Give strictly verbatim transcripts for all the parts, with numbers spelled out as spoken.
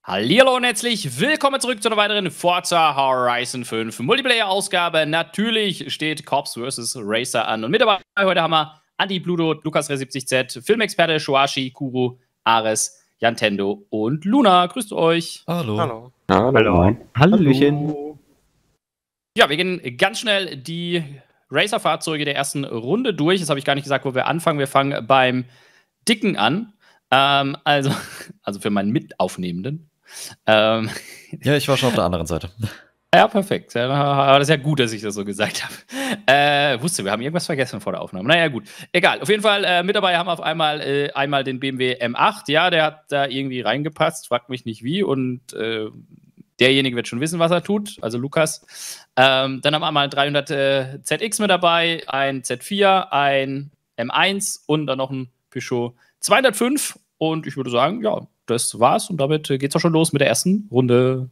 Hallihallo und herzlich willkommen zurück zu einer weiteren Forza Horizon fünf Multiplayer-Ausgabe. Natürlich steht Cops versus. Racer an. Und mit dabei heute haben wir Andi, Bludo, Lukas siebzig Z, Filmexperte, Shoashi, Kuro, Ares, Jantendo und Luna. Grüßt euch. Hallo. Hallo. Hallo. Hallo. Hallöchen. Ja, wir gehen ganz schnell die Racer-Fahrzeuge der ersten Runde durch. Das habe ich gar nicht gesagt, wo wir anfangen. Wir fangen beim Dicken an. Ähm, also, also für meinen Mitaufnehmenden. Ähm, ja, ich war schon auf der anderen Seite. Ja, perfekt. Aber das ist ja gut, dass ich das so gesagt habe. Äh, wusste, wir haben irgendwas vergessen vor der Aufnahme. Naja, gut. Egal. Auf jeden Fall, äh, mit dabei haben wir auf einmal äh, einmal den B M W M acht. Ja, der hat da irgendwie reingepasst. Fragt mich nicht wie. Und äh, derjenige wird schon wissen, was er tut. Also Lukas. Ähm, dann haben wir einmal ein dreihundert äh, Z X mit dabei, ein Z vier, ein M eins und dann noch ein Peugeot zweihundertfünf. Und ich würde sagen, ja, das war's. Und damit äh, geht's auch schon los mit der ersten Runde.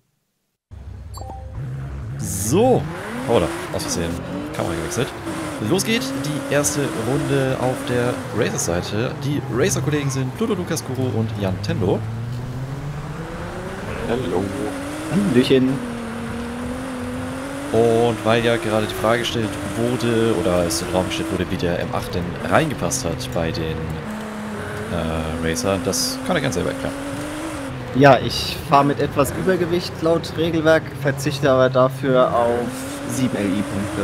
So. Oh, da. Aus Versehen. Kamera gewechselt. Los geht die erste Runde auf der Racer-Seite. Die Racer-Kollegen sind Pluto, Lukas, Kuro und Jantendo. Hallo. Hallöchen. Und weil ja gerade die Frage gestellt wurde, oder es im Raum gestellt wurde, wie der M acht denn reingepasst hat bei den äh, Racer, das kann er ganz selber erklären. Ja, ich fahre mit etwas Übergewicht laut Regelwerk, verzichte aber dafür auf sieben L I-Punkte.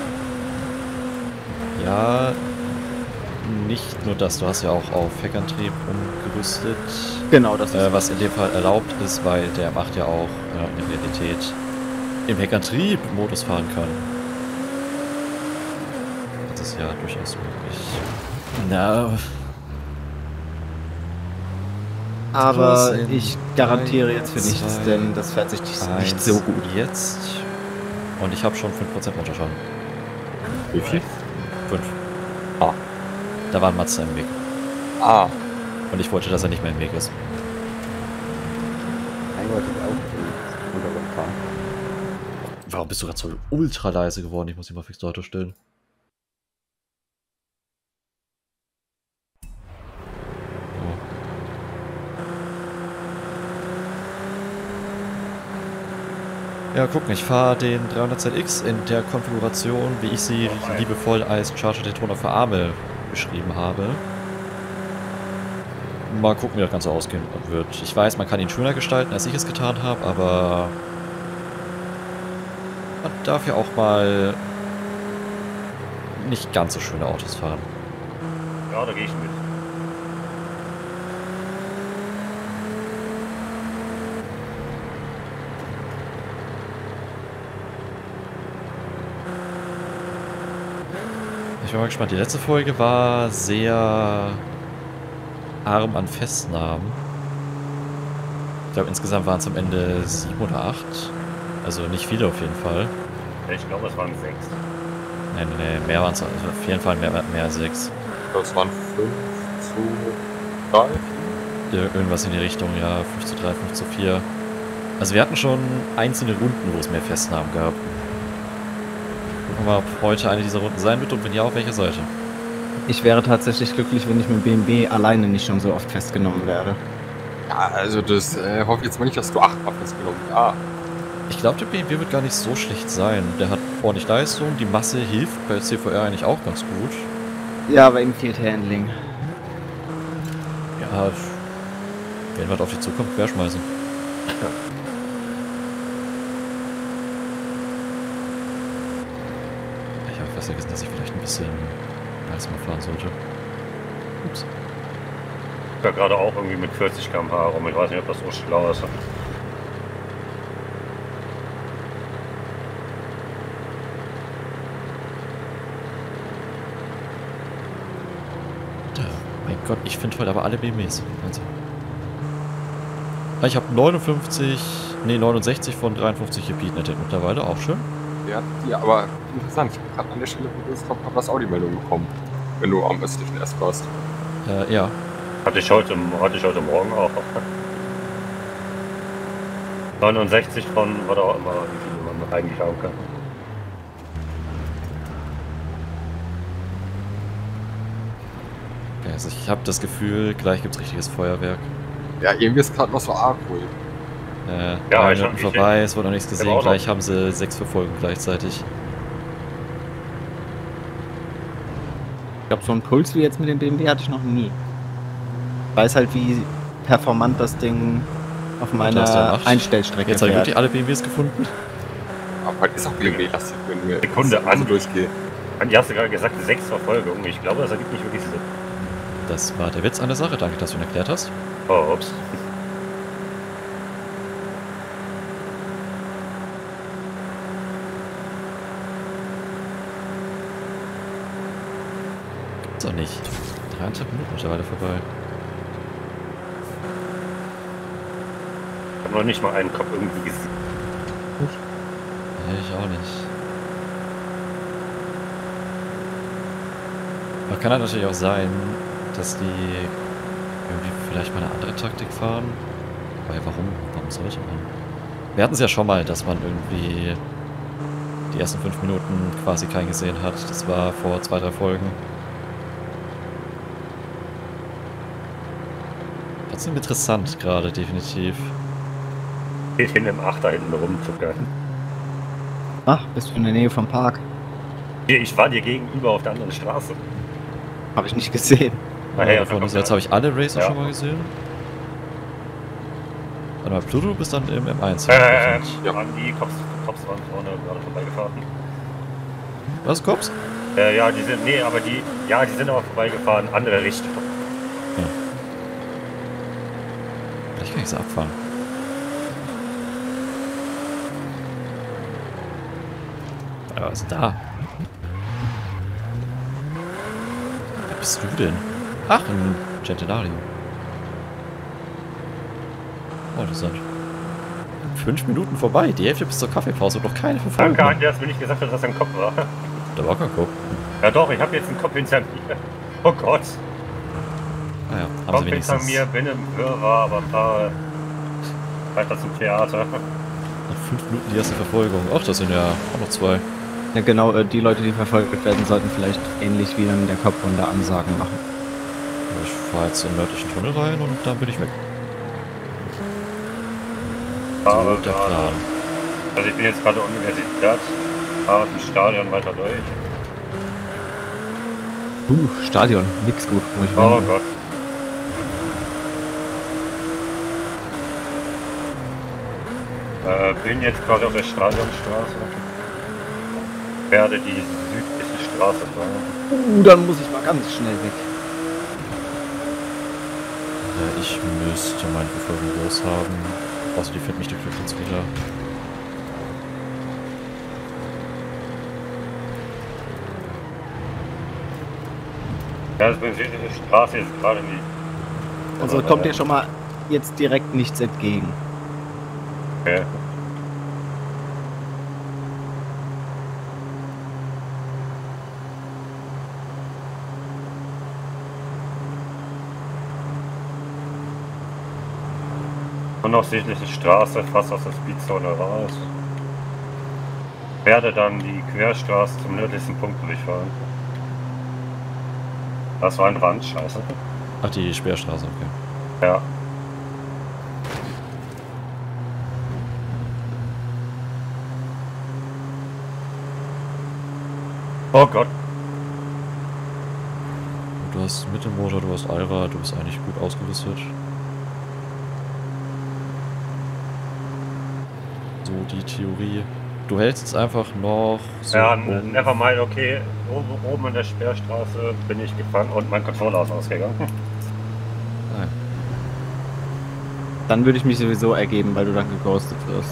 Ja, nicht nur das, du hast ja auch auf Heckantrieb umgerüstet. Genau, das ist äh, was in dem Fall erlaubt ist, weil der macht ja auch ja, in der Realität im Heckantrieb-Modus fahren kann. Das ist ja durchaus möglich. Na. Aber ich garantiere jetzt für nichts, denn das fährt sich nicht so gut. Jetzt. Und ich habe schon fünf Prozent Motorschaden. Wie viel? fünf. Ah. Da war ein Mazda im Weg. Ah. Und ich wollte, dass er nicht mehr im Weg ist. Warum bist du gerade so ultra leise geworden? Ich muss dich mal fix lauter stellen. Ja, guck mal, ich fahre den dreihundert Z X in der Konfiguration, wie ich sie liebevoll als Charger Daytona für Arme beschrieben habe. Mal gucken, wie das Ganze ausgehen wird. Ich weiß, man kann ihn schöner gestalten, als ich es getan habe, aber man darf ja auch mal nicht ganz so schöne Autos fahren. Ja, da gehe ich mit. Ich bin mal gespannt. Die letzte Folge war sehr arm an Festnahmen. Ich glaube, insgesamt waren es am Ende sieben oder acht. Also nicht viele auf jeden Fall. Ich glaube, es waren sechs. Nee, nee, nee, mehr waren es. Also auf jeden Fall mehr, mehr als sechs. Ich glaube, es waren fünf zu drei. Ja, irgendwas in die Richtung, ja. fünf zu drei, fünf zu vier. Also wir hatten schon einzelne Runden, wo es mehr Festnahmen gab. Gucken wir mal, ob heute eine dieser Runden sein wird und wenn ja, auf welcher Seite. Ich wäre tatsächlich glücklich, wenn ich mit B M W alleine nicht schon so oft festgenommen werde. Ja, also das äh, hoffe ich jetzt mal nicht, dass du achtmal festgenommen hast. Ah. Ich glaube, der B M W wird gar nicht so schlecht sein. Der hat ordentlich Leistung, die Masse hilft bei C V R eigentlich auch ganz gut. Ja, aber ihm fehlt Handling. Ja, wenn was auf die Zukunft querschmeißen. Ja. Ich habe fast vergessen, dass ich vielleicht ein bisschen langsamer fahren sollte. Ups. Ich war gerade auch irgendwie mit vierzig Kilometer pro Stunde rum. Ich weiß nicht, ob das so schlau ist. Da, mein Gott, ich finde heute aber alle B M Ws. Wahnsinn. Ich habe neunundfünfzig, nee neunundsechzig von dreiundfünfzig repeat mittlerweile, auch schön. Ja, ja, aber interessant. Ich habe gerade an der Stelle, wo du es drauf hast, Audi-Meldung bekommen. Wenn du am östlichen erst warst. Äh, ja. Hatte ich heute, hatte ich heute Morgen auch. neunundsechzig von, was auch immer, wie viel man eigentlich haben kann. Also ich habe das Gefühl, gleich gibt's richtiges Feuerwerk. Ja, irgendwie ist gerade noch so arg ruhig. Äh, Ja, drei ich hab- Minuten ich- vorbei, es wurde noch nichts ich hab gesehen, auch noch- gleich haben sie sechs Verfolgen gleichzeitig. Ich glaube, so einen Puls wie jetzt mit dem B M W hatte ich noch nie. Ich weiß halt, wie performant das Ding auf hast du meiner gemacht? Einstellstrecke Jetzt habe ich fährt. wirklich alle B M Ws gefunden. Aber halt ist auch B M W-lastig, wenn wir Sekunde so an. durchgehen. Andi, hast du gerade gesagt, sechs Verfolgungen. Ich glaube, das ergibt nicht wirklich Sinn. Das war der Witz an der Sache, danke, dass du ihn erklärt hast. Oh, ups. Gibt's doch nicht. Dreieinhalb Minuten mittlerweile vorbei. Ich habe noch nicht mal einen Kopf irgendwie gesehen. Nee, ich auch nicht. Aber kann halt natürlich auch sein, dass die irgendwie vielleicht mal eine andere Taktik fahren. Weil warum? Warum sollte man? Wir hatten es ja schon mal, dass man irgendwie die ersten fünf Minuten quasi keinen gesehen hat. Das war vor zwei, drei Folgen. Trotzdem interessant gerade, definitiv. Geht hin im Achter hinten rumzuckern. Ach, bist du in der Nähe vom Park? Hier, ich war dir gegenüber auf der anderen Straße. Habe ich nicht gesehen. Ah, hey, Ja, also von kommt jetzt der- habe ich alle Racer Ja. schon mal gesehen. Warte mal, Pluto bist dann im M eins. Äh, Ja. an die Cops, Cops waren vorne gerade vorbeigefahren. Was, Cops? Äh, ja, die sind, nee, aber die, ja, die sind aber vorbeigefahren, andere Richtung. Vielleicht kann ich sie abfahren. Ja, was ist da? Wer bist du denn? Ach, ein Centenario. Oh, interessant. Fünf Minuten vorbei, die Hälfte bis zur Kaffeepause und noch keine Verfolgung. Danke, Andi, dass mir nicht gesagt hat, dass das ein Kopf war. Da war kein Kopf. Ja doch, ich habe jetzt einen Kopf hinter mir. Oh Gott. Naja, haben Kopf sie hinter wenigstens mir, bin im Wirrwarr, aber fahre weiter zum Theater. nach fünf Minuten die erste Verfolgung. Ach, das sind ja auch noch zwei. Ja, genau, äh, die Leute, die verfolgt werden, sollten vielleicht ähnlich wie in der Kopfrunde Ansagen machen. Ich fahre jetzt in den nördlichen Tunnel rein und dann bin ich weg. So Aber der gerade- Plan. Also ich bin jetzt gerade Universität, fahre zum Stadion weiter durch. Uh, Stadion, nix gut. Wo ich Oh bin. Gott. Äh, bin jetzt quasi auf der Stadionstraße. Werde die südliche Straße fahren. Uh, dann muss ich mal ganz schnell weg. Ja, ich müsste meine Verfolgung los haben. Außer die findet mich der Glückwitz wieder. Ja, also die südliche Straße ist gerade nicht. Also kommt dir schon mal jetzt direkt nichts entgegen. Okay. Und noch südliche Straße, fast aus der Speedzone raus. Werde dann die Querstraße zum nördlichsten Punkt durchfahren. Das war ein Rand, scheiße. Ach, die Speerstraße, okay. Ja. Oh Gott. Du hast Mittelmotor, du hast Allrad, du bist eigentlich gut ausgerüstet. So die Theorie. Du hältst jetzt einfach noch so Ja, um- never mind, okay. Oben, oben in der Sperrstraße bin ich gefangen und mein Controller ist ausgegangen. Ah, ja. Dann würde ich mich sowieso ergeben, weil du dann geghostet wirst.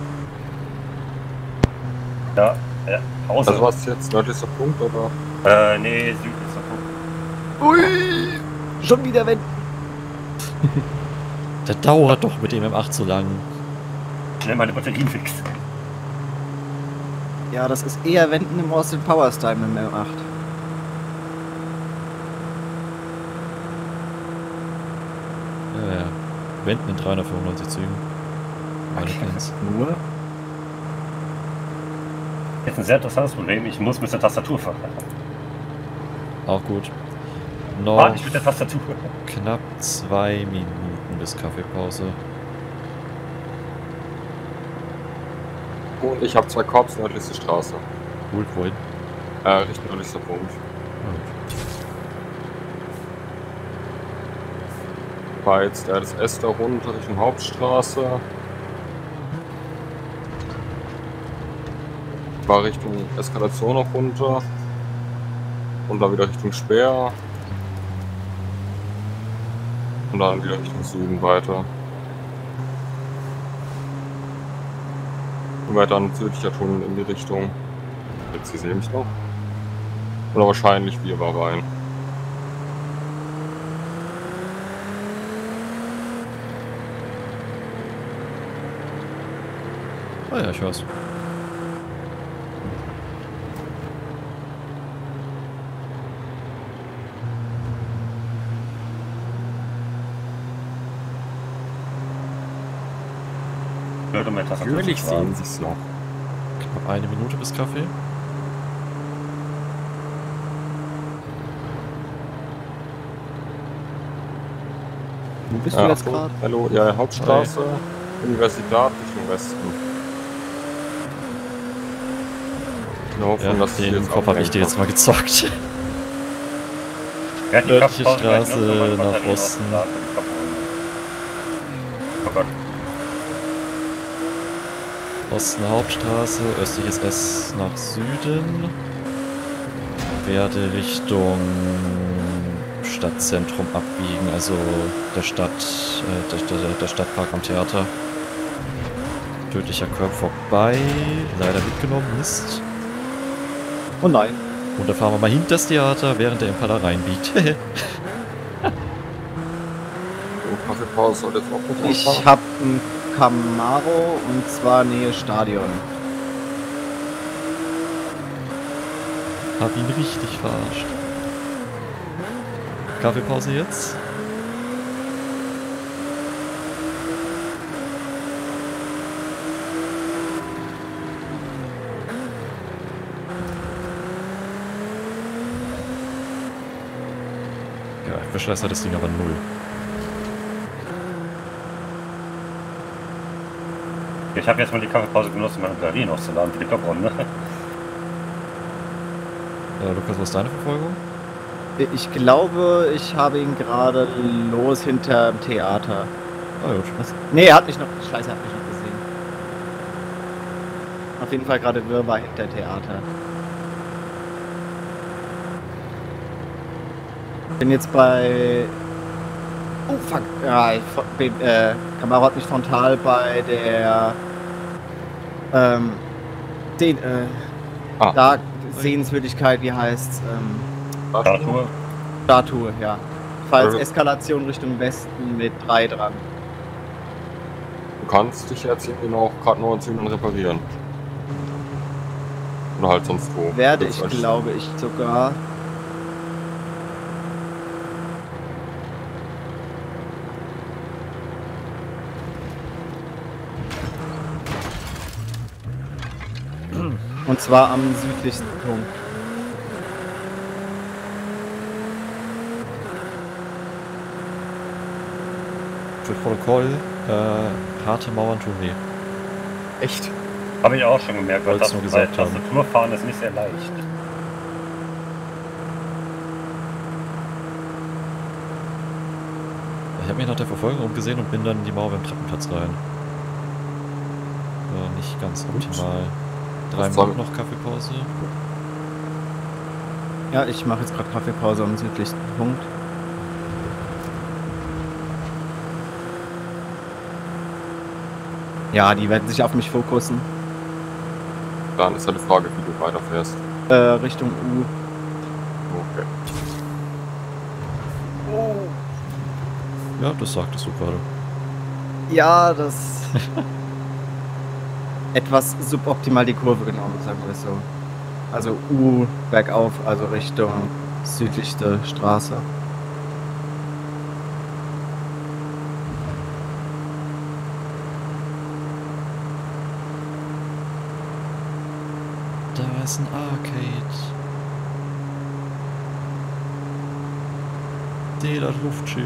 Ja, ja. Außer. Also was jetzt nördlichster Punkt oder? Äh, nee, südlichster Punkt. Ui! Schon wieder wenn. Der dauert doch mit dem M acht so lang. Schnell meine Batterien fix. Ja, das ist eher Wenden im Austin Power Style im M acht. Ja, ja. Wenden in dreihundertfünfundneunzig Zügen. Meine Fans. Nur? Jetzt ein sehr interessantes Problem, ich muss mit der Tastatur fahren. Auch gut. Noch Fahr nicht mit der Tastatur. knapp zwei Minuten bis Kaffeepause. Und ich habe zwei Korps nördlichste Straße. Gut, wohin? Äh, Richtung nördlichster Punkt. War jetzt der das S da runter Richtung Hauptstraße. War Richtung Eskalation noch runter. Und dann wieder Richtung Speer. Und dann wieder Richtung Süden weiter. Und weiter ein südlicher Tunnel in die Richtung. Jetzt sehe ich mich noch. Oder wahrscheinlich wir war rein. Ah ja, ich weiß. Natürlich sehen sie es noch. Knapp eine Minute bis Kaffee. Wo bist Ja, du jetzt Achtung, gerade? hallo, ja, Hauptstraße, Universität Richtung Westen. Wir hoffen, Ja, dass den jetzt Kopf habe ich dir jetzt mal gezockt. Ja, die Nördliche Kraftpause gleich, ne? Straße So, man nach Batterien Osten. aufgeladen und kaputt. Oh Gott. Osten Hauptstraße, östliches S nach Süden. Werde Richtung Stadtzentrum abbiegen, also der Stadt, äh, der, der, der Stadtpark am Theater. Tödlicher Körper vorbei, leider mitgenommen, Mist. Oh nein. Und da fahren wir mal hinter das Theater, während der Impala reinbiegt. So, Kaffeepause soll jetzt auch nicht Ich anfangen. hab ein Camaro und zwar Nähe Stadion. Hab ihn richtig verarscht. Kaffeepause jetzt? Ja, Verschleiß hat das Ding aber null. Ich habe jetzt mal die Kaffeepause genutzt, um meine Batterien aufzuladen für die Kopfrunde. Äh, Lukas, was ist deine Verfolgung? Ich glaube, ich habe ihn gerade los hinterm Theater. Ah, gut. Was? Nee, er hat mich noch. Scheiße, er hat mich noch gesehen. Auf jeden Fall gerade Wirrwarr hinter Theater. Bin jetzt bei. Oh fuck. Ja, ich, bin, äh, Camaro hat mich frontal bei der. Ähm. Den, äh. Ah. Da Sehenswürdigkeit, wie heißt's? Ähm. Statue. Statue, ja. Falls Also- Eskalation Richtung Westen mit drei dran. Du kannst dich jetzt irgendwie noch gerade nur und reparieren. Oder halt sonst wo. Werde Das ich, heißt, glaube ich, sogar. Und zwar am südlichsten Punkt. Für Protokoll, äh, harte Mauern tun weh. Echt? Habe ich auch schon gemerkt, weil Wollt's das nur bei gesagt haben. Tastaturfahren ist nicht sehr leicht. Ich habe mich nach der Verfolgung umgesehen und bin dann in die Mauer beim Treppenplatz rein. War nicht ganz optimal. Drei Was soll- Minuten noch Kaffeepause. Ja, ich mache jetzt gerade Kaffeepause am südlichsten Punkt. Ja, die werden sich auf mich fokussen. Dann ist halt die Frage, wie du weiterfährst. Äh, Richtung U. Okay. Ja, das sagtest du gerade. Ja, das. etwas suboptimal die Kurve genommen, sagen wir es so. Also U bergauf, also Richtung südlichste Straße. Da ist ein Arcade. Sehe das Luftschiff.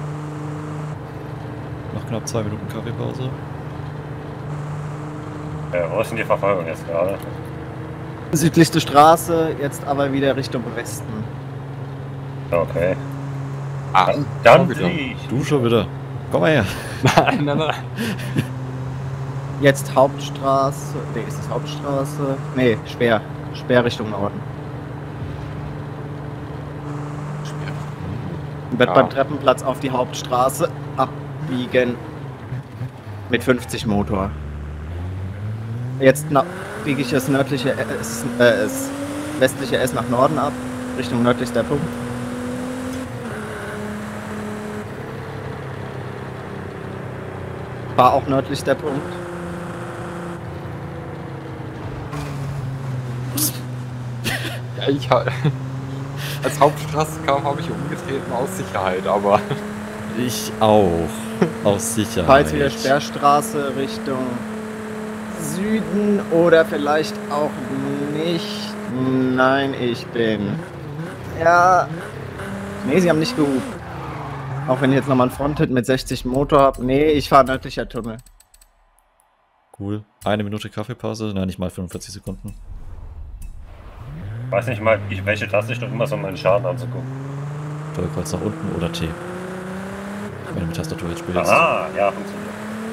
Nach knapp zwei Minuten Kaffeepause. Ja, wo ist denn die Verfolgung jetzt gerade? Südlichste Straße, jetzt aber wieder Richtung Westen. Okay. Ah, Dann, dann wieder. sehe ich. Du schon wieder. Komm mal her. Nein, nein, nein. Jetzt Hauptstraße. Nee, ist das Hauptstraße? Nee, Speer. Speer Richtung Norden. Und wird Ja. beim Treppenplatz auf die Hauptstraße abbiegen. Mit fünfzig Motor. Jetzt na, biege ich das nördliche S, äh, das westliche S nach Norden ab. Richtung nördlichster Punkt. War auch nördlichster Punkt. Ja, ich halt. Als Hauptstraße kam, habe ich umgetreten aus Sicherheit, aber. Ich auch. Aus Sicherheit. Falls wieder Sperrstraße Richtung Süden oder vielleicht auch nicht. Nein, ich bin. Ja. Nee, sie haben nicht gehupt. Auch wenn ich jetzt nochmal einen Fronthit mit sechzig Motor habe. Nee, ich fahre nördlicher Tunnel. Cool. Eine Minute Kaffeepause. Nein, nicht mal fünfundvierzig Sekunden. Ich weiß nicht mal, ich, welche Taste ich drücke, immer so um meinen Schaden anzugucken. Steuerkreuz nach unten oder T. Wenn du mit Tastatur jetzt spielst. Aha, ja, funktioniert.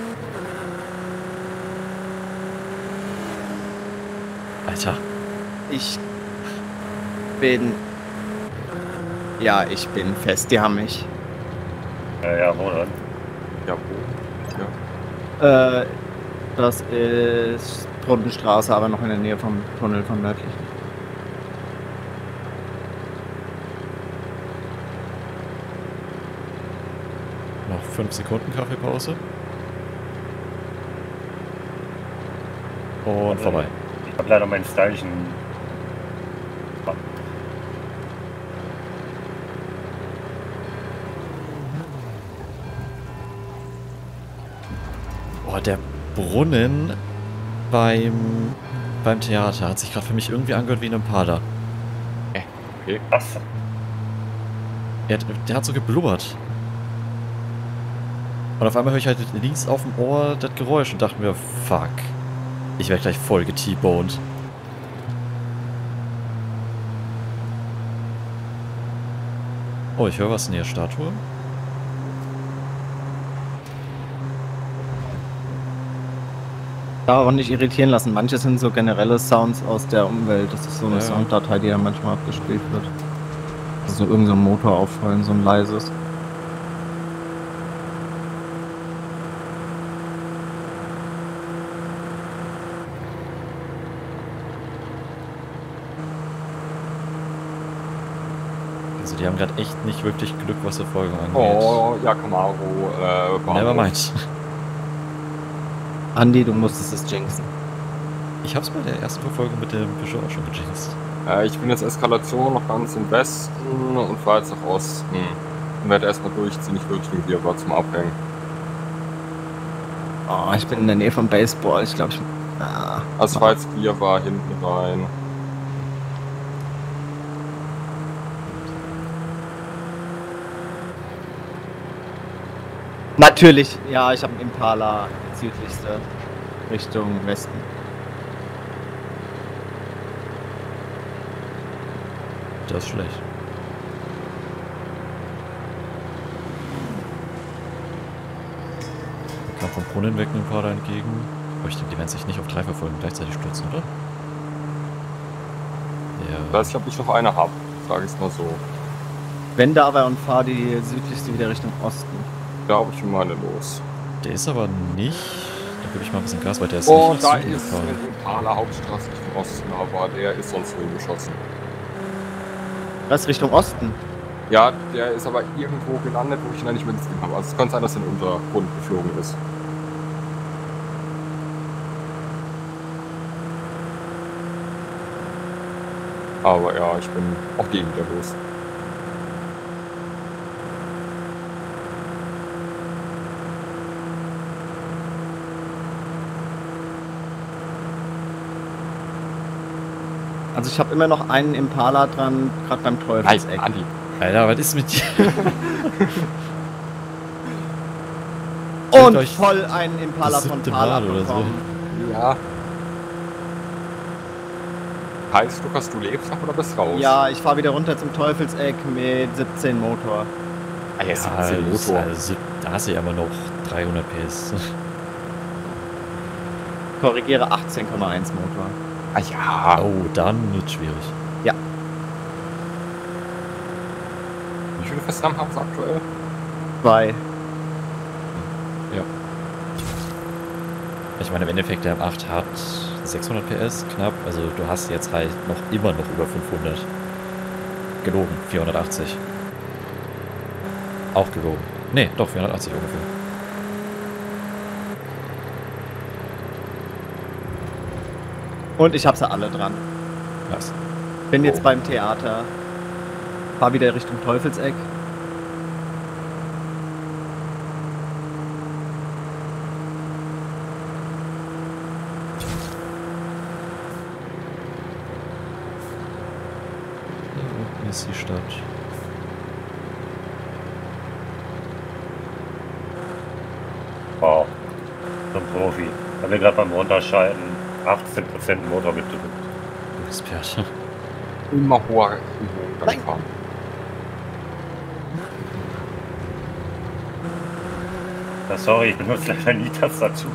Alter. Ich bin. Ja, ich bin fest. Die haben mich. Ja, ja, wo dann? Ja, wo? Ja. Äh, das ist Brundenstraße, aber noch in der Nähe vom Tunnel vom nördlichen. Noch fünf Sekunden Kaffeepause. Und vorbei. Ich habe leider meinen stylischen. Oh, der Brunnen beim, beim Theater hat sich gerade für mich irgendwie angehört wie ein Impala. Was? Er, hat- der hat so geblubbert. Und auf einmal höre ich halt links auf dem Ohr das Geräusch und dachte mir, fuck. Ich werde gleich voll get-boned. Oh, ich höre was in der Statue. Da auch nicht irritieren lassen. Manche sind so generelle Sounds aus der Umwelt. Das ist so eine Ja. Sounddatei, die ja manchmal abgespielt wird. Also irgend so ein Motor auffallen, so ein leises. Also die haben gerade echt nicht wirklich Glück, was Verfolgung angeht. Oh, ja, Camaro. Äh, Bahnhof. Never mind. Andi, du musstest es jinxen. Ich hab's bei der ersten Verfolgung mit dem Peugeot auch schon gejinxt. Äh, ich bin jetzt Eskalation noch ganz im Westen und fahre jetzt nach Osten. Und werde erstmal durchziehen, ich will Richtung Wirrwarr zum Abhängen. Oh, ich bin in der Nähe vom Baseball. Ich glaube, ich. Ah. Also falls Wirrwarr hinten rein. Natürlich, ja, ich habe einen Impala südlichste Richtung Westen. Das ist schlecht. Da kam vom Brunnen weg ein paar da entgegen. Aber ich denke, die werden sich nicht auf drei Verfolgen gleichzeitig stürzen, oder? Ich Ja. weiß nicht, ob ich noch eine habe, sage ich es mal so. Wende aber und fahr die südlichste wieder Richtung Osten. Glaube ich meine los. Der ist aber nicht. Da gebe ich mal ein bisschen Gas, weil der ist Oh, nicht da nach Süden ist gefahren. ein Impaler Hauptstraße Richtung Osten, aber der ist sonst wohin geschossen. Was, Richtung Osten? Ja, der ist aber irgendwo gelandet, wo ich ihn nicht mehr gesehen habe. Also es kann sein, dass er in den Untergrund geflogen ist. Aber ja, ich bin auch gegen der los. Also ich habe immer noch einen Impala dran, gerade beim Teufelseck. Andi. Alter, was ist mit dir? Und euch voll einen Impala das von siebte Pala Mal oder so. bekommen. Ja, Heißt, Lukas, du lebst noch oder bist raus? Ja, ich fahre wieder runter zum Teufelseck mit siebzehn Motor. Ah, ja, Ja, siebzehn Motor. also, da hast du ja immer noch dreihundert P S. Korrigiere achtzehn Komma eins Motor. Ah ja. Oh, dann wird schwierig. Wie viele Festnahmen haben wir aktuell? Zwei. Ich meine, im Endeffekt, der M acht hat sechshundert P S knapp. Also du hast jetzt halt noch immer noch über fünfhundert. Gelogen, vierhundertachtzig. Auch gelogen. Nee, doch, vierhundertachtzig ungefähr. Und ich habe sie alle dran. Was? Bin jetzt Oh. beim Theater. Fahr wieder Richtung Teufelseck. Da unten ist die Stadt. Wow. So ein Profi. Haben wir gerade beim Runterschalten achtzehn Prozent Motor gedrückt. Experte. Immer hoher Übung fahren. Ja, sorry, ich benutze leider nie Tastatur.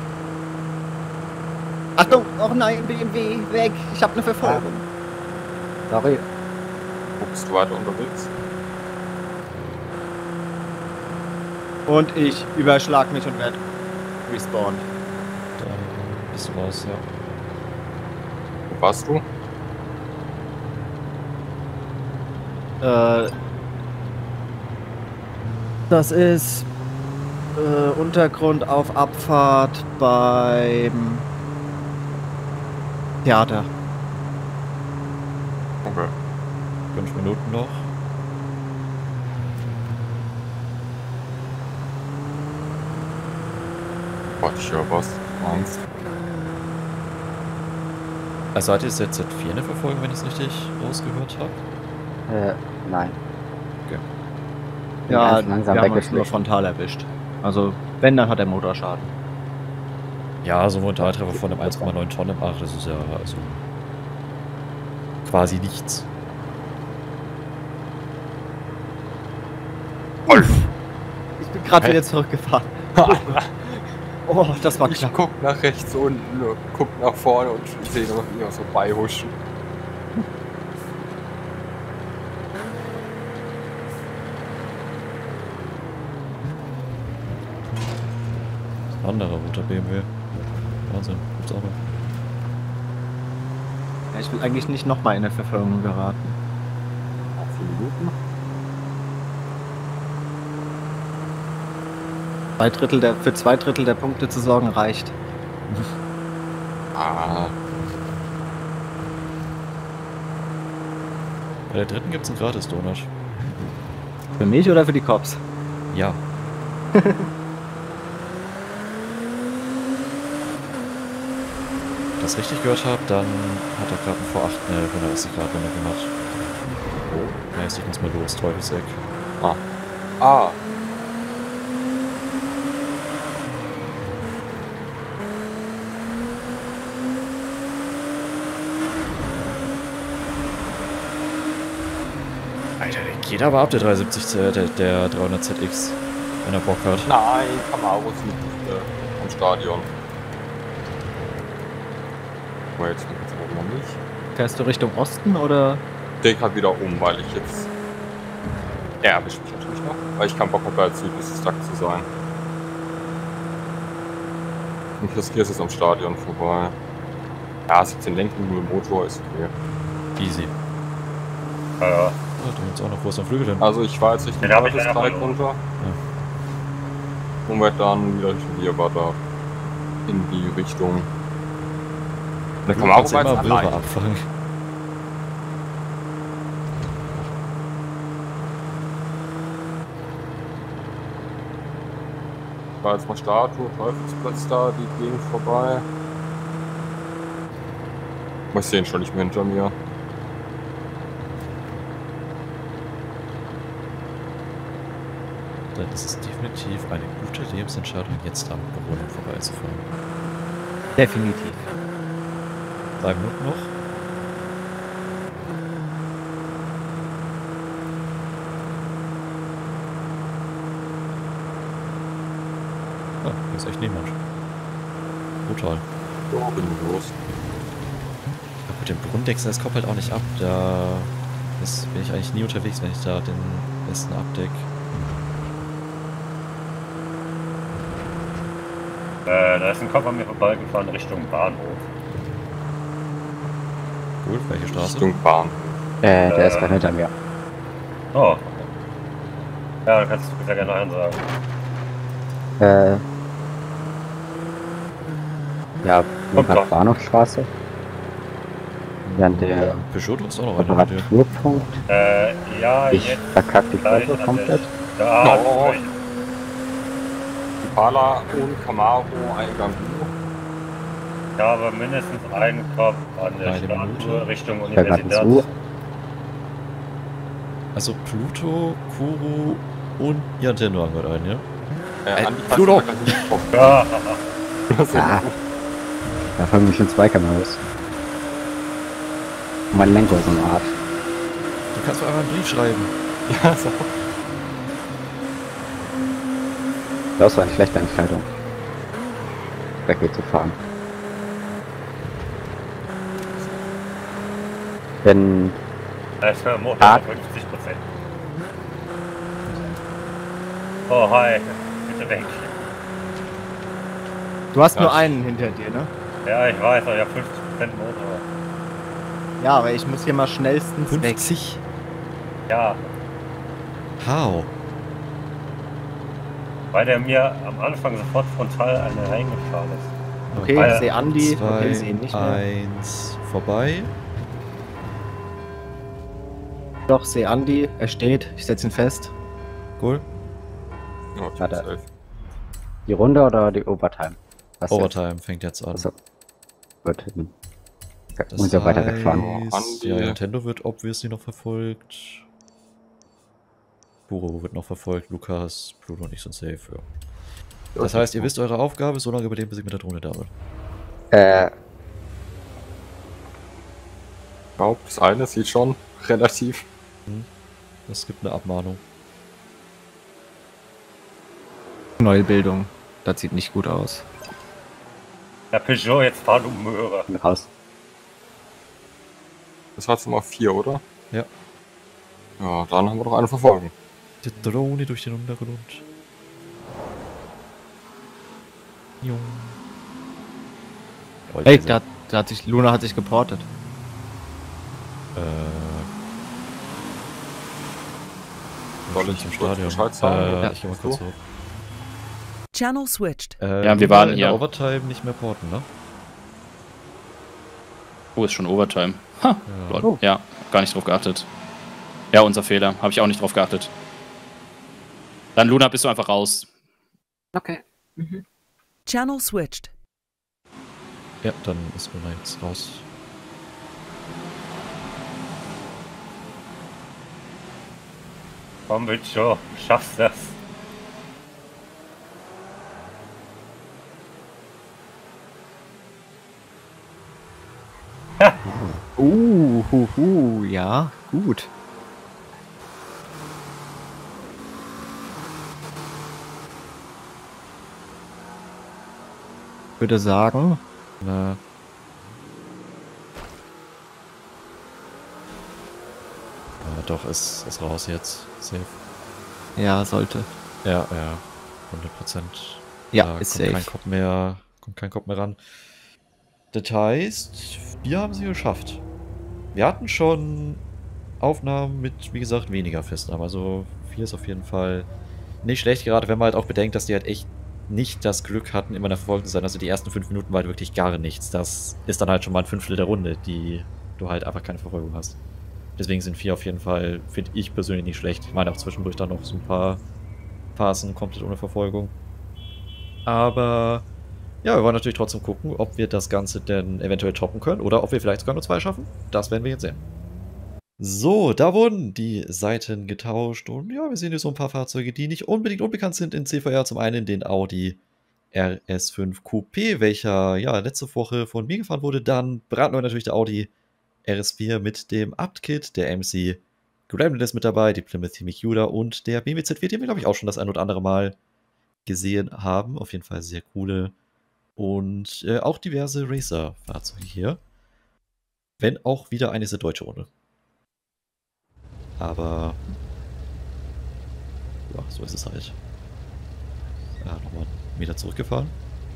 Achtung! Oh nein, B M W, weg! Ich habe eine Verfolgung. Sorry. Wo bist du weiter unterwegs? Und ich überschlag mich und werde respawned. Dann bist du raus, ja. Wo warst du? Äh, das ist äh, Untergrund auf Abfahrt beim Theater. Okay. Fünf Minuten noch. Warte, ich höre was. Angst. Also hat ihr jetzt Z vier eine Verfolgung, wenn ich es richtig rausgehört habe? Äh, nein. Okay. Bin Ja, ganz langsam wir haben uns nur weggeflüchtet. frontal erwischt. Also, wenn, dann hat der Motorschaden. Ja, so ein Montaltreffer von einem eins Komma neun Tonnen M acht, das ist ja also quasi nichts. Ich bin gerade Hä? wieder zurückgefahren. Oh, das war Ich knapp. guck nach rechts unten, guck nach vorne und sehe noch irgendwas so beihuschen. Ein anderer roter B M W. Wahnsinn, gibt's auch noch. Ja, ich will eigentlich nicht nochmal in eine Verfolgung geraten. Vier Minuten. Zwei Drittel der, für zwei Drittel der Punkte zu sorgen reicht. Ah, Bei der dritten gibt's einen Gratis-Donut. Für mich oder für die Cops? Ja. das richtig gehört habe, dann hat er gerade vor acht eine hundertachtzig Grad Runde gemacht. Oh, ja, ich muss mal los, Teufelseck. ah. Ah. Alter, der geht aber ab, der dreihundertsiebzig, Z- der, der dreihundert Z X, wenn er Bock hat. Nein, Camaro ist nicht äh, am Stadion. Aber jetzt jetzt aber noch nicht. Fährst du Richtung Osten oder? Ich drehe gerade wieder um, weil ich jetzt. Er erwischt mich natürlich noch, weil ich keinen Bock habe, als südlichstes Dach zu sein. Und ich riskiere es jetzt am Stadion vorbei. Ja, siebzehn Lenkung, null Motor ist okay. Easy. Ja, ja. Oh, du jetzt auch noch, wo ist dein Flügel denn? Also ich war jetzt Richtung Den hab ich Teufelsdreieck leider verloren. runter. Und werde dann wieder Richtung Bierbader in die Richtung. Der Du Camaro kannst war immer jetzt Wirre allein. abfangen. Ich war jetzt mal Statue, Teufelsplatz da, die Gegend vorbei. Aber ich sehe ihn schon nicht mehr hinter mir. Dann ist es definitiv eine gute Lebensentscheidung, jetzt am Brunnen vorbeizufahren. Definitiv. Drei Minuten noch. Hier ist echt niemand. Brutal. Ja, bin ich los. Ja, gut, den Brunnendechsel, das kommt halt auch nicht ab. Da ist, bin ich eigentlich nie unterwegs, wenn ich da den Westen abdeck. Äh, da ist ein Kopf an mir vorbeigefahren Richtung Bahnhof. Gut, welche Straße? Richtung Bahn. Äh, der Äh. ist gerade hinter mir. Oh. Ja, dann kannst du sehr gerne einsagen. Äh. Ja, Kommt gerade doch. Bahnhofstraße. Während der Peugeot, du hast auch noch eine mit dir. Reparaturpunkt. Äh, ja, Ich jetzt verkack die gleich Kurve an komplett. der... Da, Oh. durch. Impala und Camaro, Eingang U. Ich habe mindestens einen Kopf an der Eine Statue Minute. Richtung Ich gerade ins U. Universität. Also Pluto, Kuru und Yantendo haben wir einen, ja? Äh, Äh, an die Fludo. Kasse, da kann ich nicht Ja, Das ist Ah. Da fangen mich schon zwei Kameras. Mein Lenker ist eine Art. Du kannst mir einfach einen Brief schreiben. ja, so. Das war eine schlechte Entscheidung. Weg zu fahren. Wenn da ist der Motor Ah. auf fünfzig Prozent. Oh, hi. Bitte weg. Du hast Ja. nur einen hinter dir, ne? Ja, ich weiß, aber ich habe fünfzig Prozent Motor. Ja, aber ich muss hier mal schnellstens weg. fünfzig? Ja, How? weil der mir am Anfang sofort frontal eine reingefahren ist. Okay, Ah, ja. ich sehe Andi. Okay, zwei, ich sehe ihn nicht mehr. eins, vorbei. Doch, sehe Andi. Er steht. Ich setze ihn fest. Cool. Ja, Typ Warte. zwölf. die Runde oder die Overtime? Was jetzt? Overtime fängt jetzt an. Also, gut. Hm. Das Muss ja weiter wegfahren. Oh, heißt, Andi. ja, Nintendo wird obviously noch verfolgt. Buro wird noch verfolgt. Lukas, Pluto und ich sind safe. Ja. Das heißt, ihr wisst eure Aufgabe, so lange überleben, bis ich mit der Drohne da bin. Äh, Ich glaube, das eine sieht schon relativ. Es gibt eine Abmahnung. Neue Bildung. Das sieht nicht gut aus. Ja, Peugeot, jetzt fahr du Möhre. bin raus. Das war jetzt Nummer vier, oder? Ja. Ja, dann haben wir noch eine Verfolgung. Die Drohne durch den Untergrund. Jung. Oh, Hey, diese- da, da hat sich, Luna hat sich geportet. Äh. Soll Soll ich im kurz Stadion? Bescheid sagen? Äh, Ja. ich geh mal kurz hoch. Channel switched. Äh, Ja, wir Luna waren in hier. der Overtime nicht mehr porten, ne? Oh, ist schon Overtime. Ha, Ja. lol. Ja, gar nicht drauf geachtet. Ja, unser Fehler. Habe ich auch nicht drauf geachtet. Dann, Luna, bist du einfach raus. Okay. Channel switched. Ja, dann ist Luna jetzt raus. Komm, Peugeot, du schaffst das. Uh, hu, hu, ja, gut. Ich würde sagen, Na. Ja, doch, ist, ist raus jetzt. Safe. ja, sollte. Ja, ja. hundert Prozent. Ja, Da ist kommt safe. kein Kopf mehr, kommt kein Kopf mehr ran. Das heißt, wir haben sie geschafft. Wir hatten schon Aufnahmen mit, wie gesagt, weniger Festnahmen. Also vier ist auf jeden Fall nicht schlecht, gerade wenn man halt auch bedenkt, dass die halt echt nicht das Glück hatten, immer in der Verfolgung zu sein. Also die ersten fünf Minuten war halt wirklich gar nichts. Das ist dann halt schon mal ein Fünftel der Runde, die du halt einfach keine Verfolgung hast. Deswegen sind vier auf jeden Fall, finde ich persönlich nicht schlecht. Ich meine auch zwischendurch dann noch so ein paar Phasen komplett ohne Verfolgung. Aber ja, wir wollen natürlich trotzdem gucken, ob wir das Ganze denn eventuell toppen können oder ob wir vielleicht sogar nur zwei schaffen. Das werden wir jetzt sehen. So, da wurden die Seiten getauscht und ja, wir sehen hier so ein paar Fahrzeuge, die nicht unbedingt unbekannt sind in C V R. Zum einen den Audi R S fünf Coupé, welcher ja letzte Woche von mir gefahren wurde. Dann brandneu natürlich der Audi R S vier mit dem Abt-Kit, der M C Gremlin ist mit dabei, die Plymouth Micuda und der B M W Z vier, den wir glaube ich auch schon das ein oder andere Mal gesehen haben. Auf jeden Fall sehr coole und äh, auch diverse Racer-Fahrzeuge hier. Wenn auch wieder eine sehr deutsche Runde. Aber ja, so ist es halt. Ja, nochmal einen Meter zurückgefahren.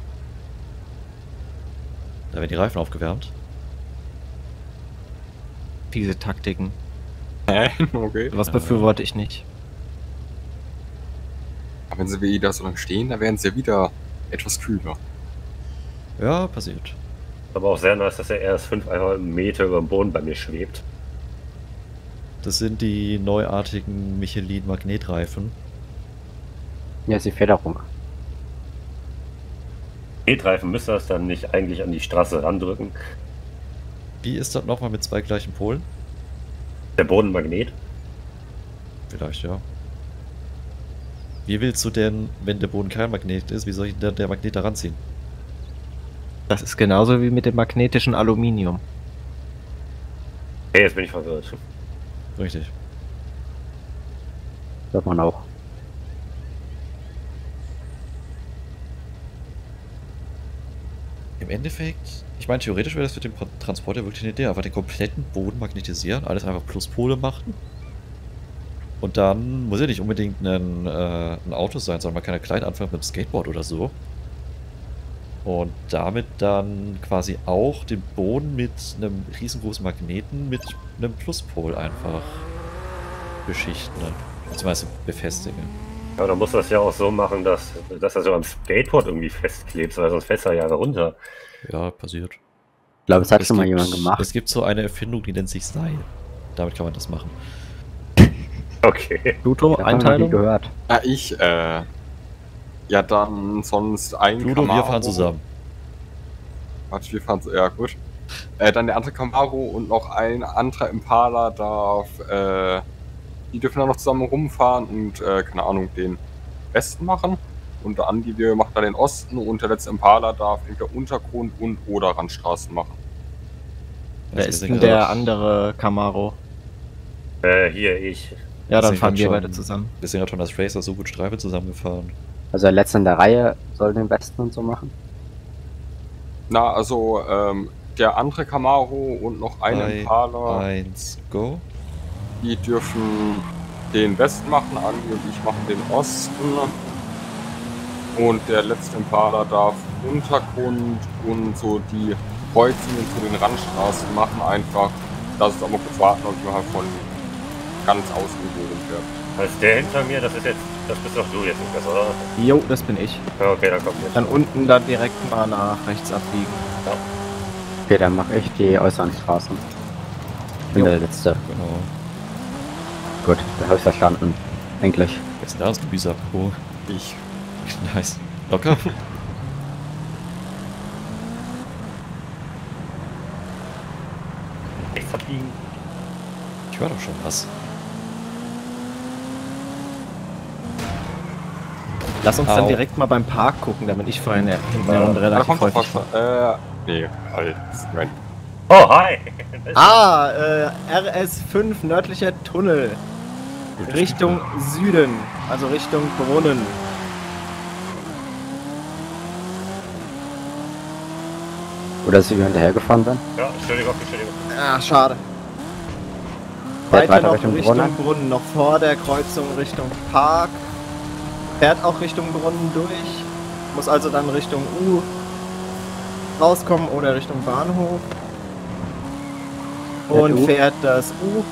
Da werden die Reifen aufgewärmt. Diese Taktiken. Hä? Okay. Was befürworte ich nicht. Aber wenn sie wie da so lang stehen, dann werden sie ja wieder etwas kühler. Ja, passiert. Aber auch sehr nice, dass der R S fünf einfach einen Meter über dem Boden bei mir schwebt. Das sind die neuartigen Michelin-Magnetreifen. Ja, ist die Federung. Magnetreifen müsste das dann nicht eigentlich an die Straße randrücken. Wie ist das nochmal mit zwei gleichen Polen? Der Boden Magnet. Vielleicht, ja. Wie willst du denn, wenn der Boden kein Magnet ist, wie soll ich denn der Magnet da ranziehen? Das ist genauso wie mit dem magnetischen Aluminium. Hey, jetzt bin ich verwirrt. Richtig. Hört man auch. Im Endeffekt, ich meine, theoretisch wäre das für den Transporter wirklich eine Idee, aber den kompletten Boden magnetisieren, alles einfach Pluspole machen. Und dann muss ja nicht unbedingt ein, äh, ein Auto sein, sondern man kann ja klein anfangen mit dem Skateboard oder so. Und damit dann quasi auch den Boden mit einem riesengroßen Magneten mit einem Pluspol einfach beschichten, ne? Beziehungsweise befestigen. Ja, dann musst du das ja auch so machen, dass, dass er so am Skateboard irgendwie festklebt, weil sonst fällt er ja runter. Ja, passiert. Ich glaube, es hat Es schon mal gibt- jemand gemacht. Es gibt so eine Erfindung, die nennt sich Seil. Damit kann man das machen. Okay. Pluto, Das haben wir noch nie Einteilung? gehört. Ja, ich, äh. Ja, dann sonst ein Ludo, wir Camaro. fahren zusammen. Warte, wir fahren, ja gut. Äh, dann der andere Camaro und noch ein anderer Impala darf, äh, die dürfen dann noch zusammen rumfahren und, äh, keine Ahnung, den Westen machen. Und der Andi, wir machen dann den Osten und der letzte Impala darf entweder Untergrund und oder Randstraßen machen. Wer Also, ist wir denn sind der grad- andere Camaro? Äh, hier, ich. Ja, dann sind fahren grad wir schon- beide zusammen. Wir sind ja schon als Racer so gut Streife zusammengefahren. Also der Letzte in der Reihe soll den Westen und so machen. Na, also, ähm, der andere Camaro und noch ein Drei, Impala, Eins, go. die dürfen den Westen machen, Andi und ich machen den Osten. Und der letzte Impala darf Untergrund und so die Kreuzungen zu den Randstraßen machen, einfach, dass es auch mal kurz warten und wir halt von ganz außen gebogen wird. Also der hinter mir, das ist jetzt, das bist doch du jetzt, Lukas, oder? Jo, das bin ich. Ja, okay, dann kommt jetzt. Dann unten dann direkt mal nach rechts abbiegen. Okay, dann mache ich die äußeren Straßen. Bin Jo. der Letzte. Genau. Gut, das habe ich verstanden. Endlich. Jetzt da ist Luisa. Oh, Ich. nice. Locker. Rechts abbiegen. Ich höre doch schon was. Lass uns Au. dann direkt mal beim Park gucken, damit ich vorhin in der Ja. Runde Da relativ kommt häufig was. war. Äh, nee, halt. Moment. Oh, hi! Ah, äh, R S fünf nördlicher Tunnel. Richtung Süden, also Richtung Brunnen. Oder dass wir hinterhergefahren sind. Ja, Entschuldigung, Entschuldigung. Ach, schade. Fährt Weiter weiter noch Richtung Richtung, Brunnen. Brunnen, noch vor der Kreuzung Richtung Park. Fährt auch Richtung Brunnen durch. Muss also dann Richtung U rauskommen oder Richtung Bahnhof. Fährt Und U? fährt das U.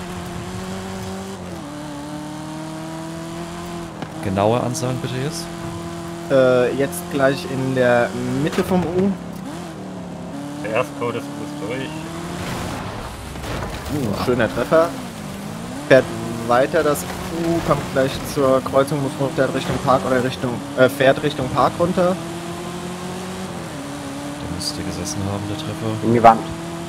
Genaue Ansagen bitte jetzt. Äh, jetzt gleich in der Mitte vom U. Der Erstcode ist gut durch. Uh, schöner Treffer. Fährt weiter das U, kommt gleich zur Kreuzung, muss runter Richtung Park oder Richtung, äh, fährt Richtung Park runter. Der müsste gesessen haben, der Treffer. In die Wand.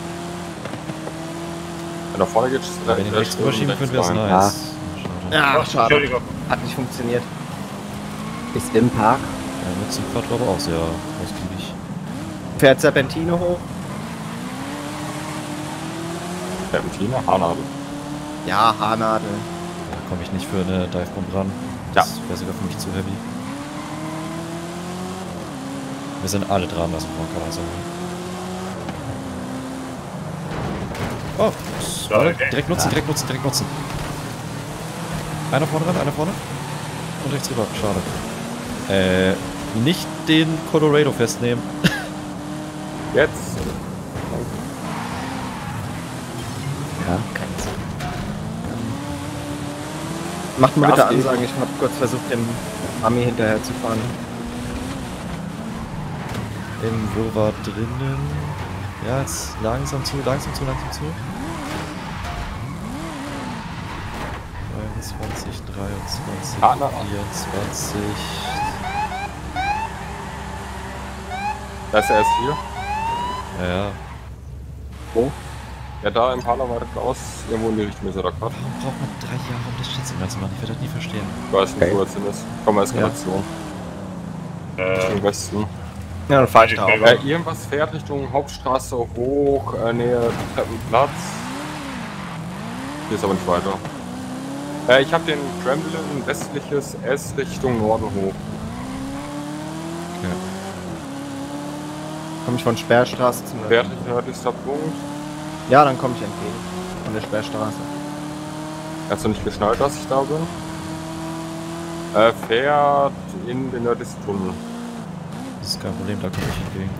Wenn da vorne geht, ist Wenn wir ihn rechts rüberschieben können, wäre es rein. nice. Schade. Ja, Oh, schade. Entschuldigung. Hat nicht funktioniert. Ist im Park. Ja, mit Zugfahrt war aber auch sehr ausgiebig. Fährt Serpentine hoch. Serpentine, Haarnadel. Ja, Haarnadel. Da komme ich nicht für eine Divebomb ran. Das wäre sogar für mich zu heavy. Wir sind alle dran, das brauchen wir also. Oh, warte, direkt nutzen, direkt nutzen, direkt nutzen. Einer vorne ran, einer vorne. Und rechts rüber, schade. Äh, nicht den Colorado festnehmen. Jetzt. Ja, kein Sinn. Macht mal bitte Gas geben. Ansagen, ich habe kurz versucht, dem Ami hinterher zu fahren. Im Wirrwarr drinnen. Ja, jetzt langsam zu, langsam zu, langsam zu. dreiundzwanzig, dreiundzwanzig, Partner. vierundzwanzig. Da ist er erst hier. Ja, ja. Wo? Ja, da im Parler weiter raus. Irgendwo in die Richtung ist er da gerade. Warum braucht man drei Jahre, um das Schätzsignal zu machen? Ich werde das nie verstehen. Ich weiß nicht, Okay. wo er jetzt hin ist. Komm mal Eskalation. Äh, Richtung Westen. Ja, dann fahr ich da Okay. auch. Äh, irgendwas fährt Richtung Hauptstraße hoch, äh, nähe Treppenplatz. Hier ist aber nicht weiter. Äh, ich habe den Kremlin westliches S Richtung Norden hoch. Komme ich von Sperrstraße zum Fährt Richtung nördlichster Punkt. Ja, dann komme ich entgegen. Von der Sperrstraße. Hast du nicht geschnallt, dass ich da bin? Äh, fährt in den nördlichsten Tunnel. Das ist kein Problem, da komme ich entgegen.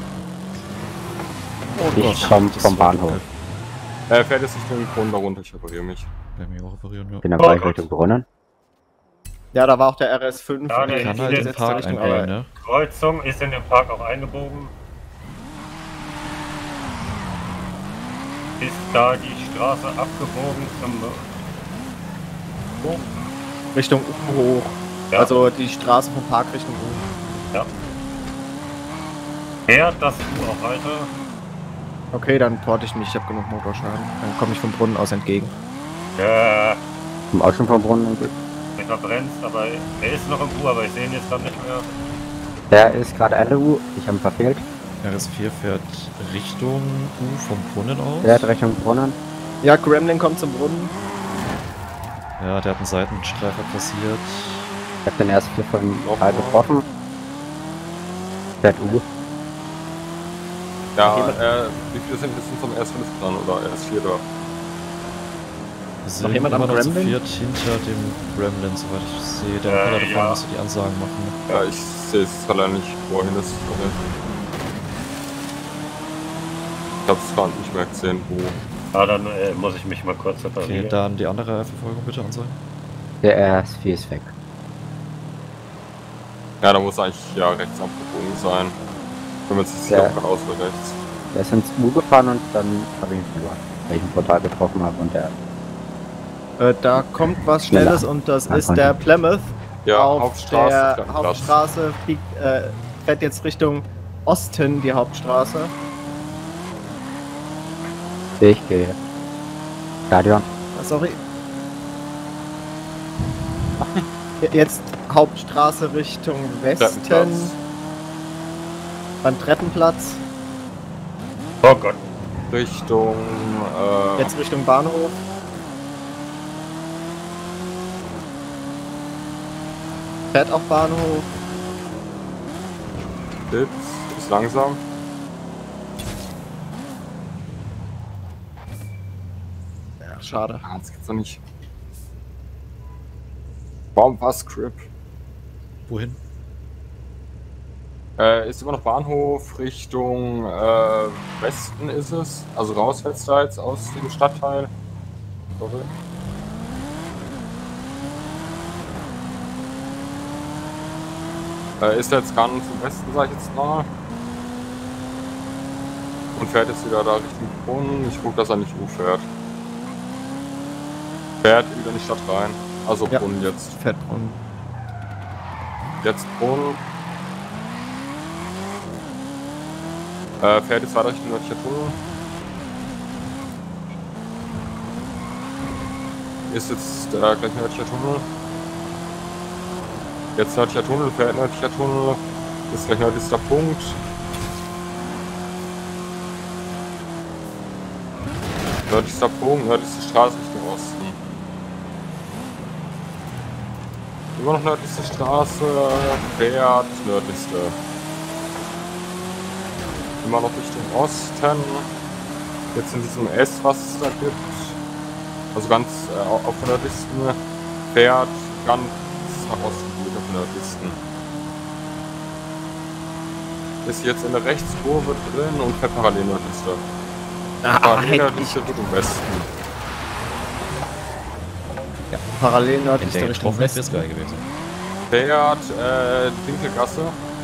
Ich komme das vom war Bahnhof. dunkel. Äh, fährt jetzt Richtung Brunnen darunter, ich repariere mich. Bei mir auch reparieren, ja. Bin dann Oh gleich Gott. Richtung Brunnen. Ja, da war auch der R S fünf. Ja, in der die kann Kann halt im gesetzte Park Richtung, einbiegen, aber ne? Kreuzung ist in den Park auch eingebogen. Ist da die Straße abgebogen zum hoch? Richtung U hoch. Ja. Also die Straße vom Park Richtung U. Ja. Fährt das U auch weiter? Okay, dann porte ich mich, ich habe genug Motorschaden. Dann komme ich vom Brunnen aus entgegen. Ja, Komm auch schon vom Brunnen. mit verbrennst, aber er ist noch im U, aber ich sehe ihn jetzt dann nicht mehr. Der ist gerade Ende U. Ich habe ihn verfehlt. R S vier fährt Richtung U vom Brunnen aus. Der hat Richtung Brunnen. Ja, Gremlin kommt zum Brunnen. Ja, der hat einen Seitenstreifer passiert. Ich habe den erst vier von Teil getroffen. Der hat U. Ja, Okay, äh, wie viele sind jetzt zum S fünf dran oder R S vier da? Wir sind jemand am immer noch zu Gremlin? viert hinter dem Gremlin, soweit ich sehe. Der Äh, kann davon ja. muss die Ansagen machen. Ja, ich sehe es gerade nicht, wohin ist. Ich habe es gerade nicht mehr gesehen, wo. Ah, dann äh, muss ich mich mal kurz Okay, reparieren. dann die andere Verfolgung bitte ansagen. Der R S vier ist weg. Ja, da muss eigentlich ja rechts abgebogen sein. Wenn man sich Ja. sicher gerade aus oder rechts. Der ist ins U gefahren und dann habe ich ihn über. Weil ich ihn brutal getroffen habe und der. Äh, da kommt was Schnelles und das Ah, ist konnte. der Plymouth. Ja, auf Hauptstraße, der Treppenplatz. Hauptstraße fliegt, äh, fährt jetzt Richtung Osten, die Hauptstraße. Ich gehe. Stadion. Ah, sorry. Jetzt Hauptstraße Richtung Westen. Treppenplatz. Beim Treppenplatz. Oh Gott. Richtung, äh, Jetzt Richtung Bahnhof. Fährt auch Bahnhof. Blitz, ist langsam. Ja, schade. Ah, das gibt's doch nicht. Warum was, Crip? Wohin? Äh, ist immer noch Bahnhof, Richtung äh, Westen ist es. Also raus fällt's da jetzt aus dem Stadtteil. Sorry. Äh, ist jetzt ganz im Westen, sag ich jetzt mal. Und fährt jetzt wieder da Richtung Brunnen. Ich guck, dass er nicht U fährt. Fährt wieder in die Stadt rein. Also Ja. Brunnen jetzt. Fährt Brunnen. Jetzt Brunnen. Äh, fährt jetzt weiter Richtung nördlicher Tunnel. Ist jetzt äh, gleich nördlicher Tunnel. Jetzt nördlicher Tunnel, fährt nördlicher Tunnel. Ist gleich nördlichster Punkt. Nördlichster Punkt, nördlichste Straße Richtung Osten. Immer noch nördlichste Straße, fährt nördlichste. Immer noch Richtung Osten. Jetzt in diesem S, was es da gibt. Also ganz äh, auf der Liste. Fährt ganz nach Osten durch auf der Liste. Ist jetzt in der Rechtskurve drin und fährt parallel nördlichste. Ah, Parallel hätte nördlichste Richtung Westen. Ja, parallel In nördlichste der Richtung getroffen ist Westen. geil gewesen. Fährt äh, Winkelgasse.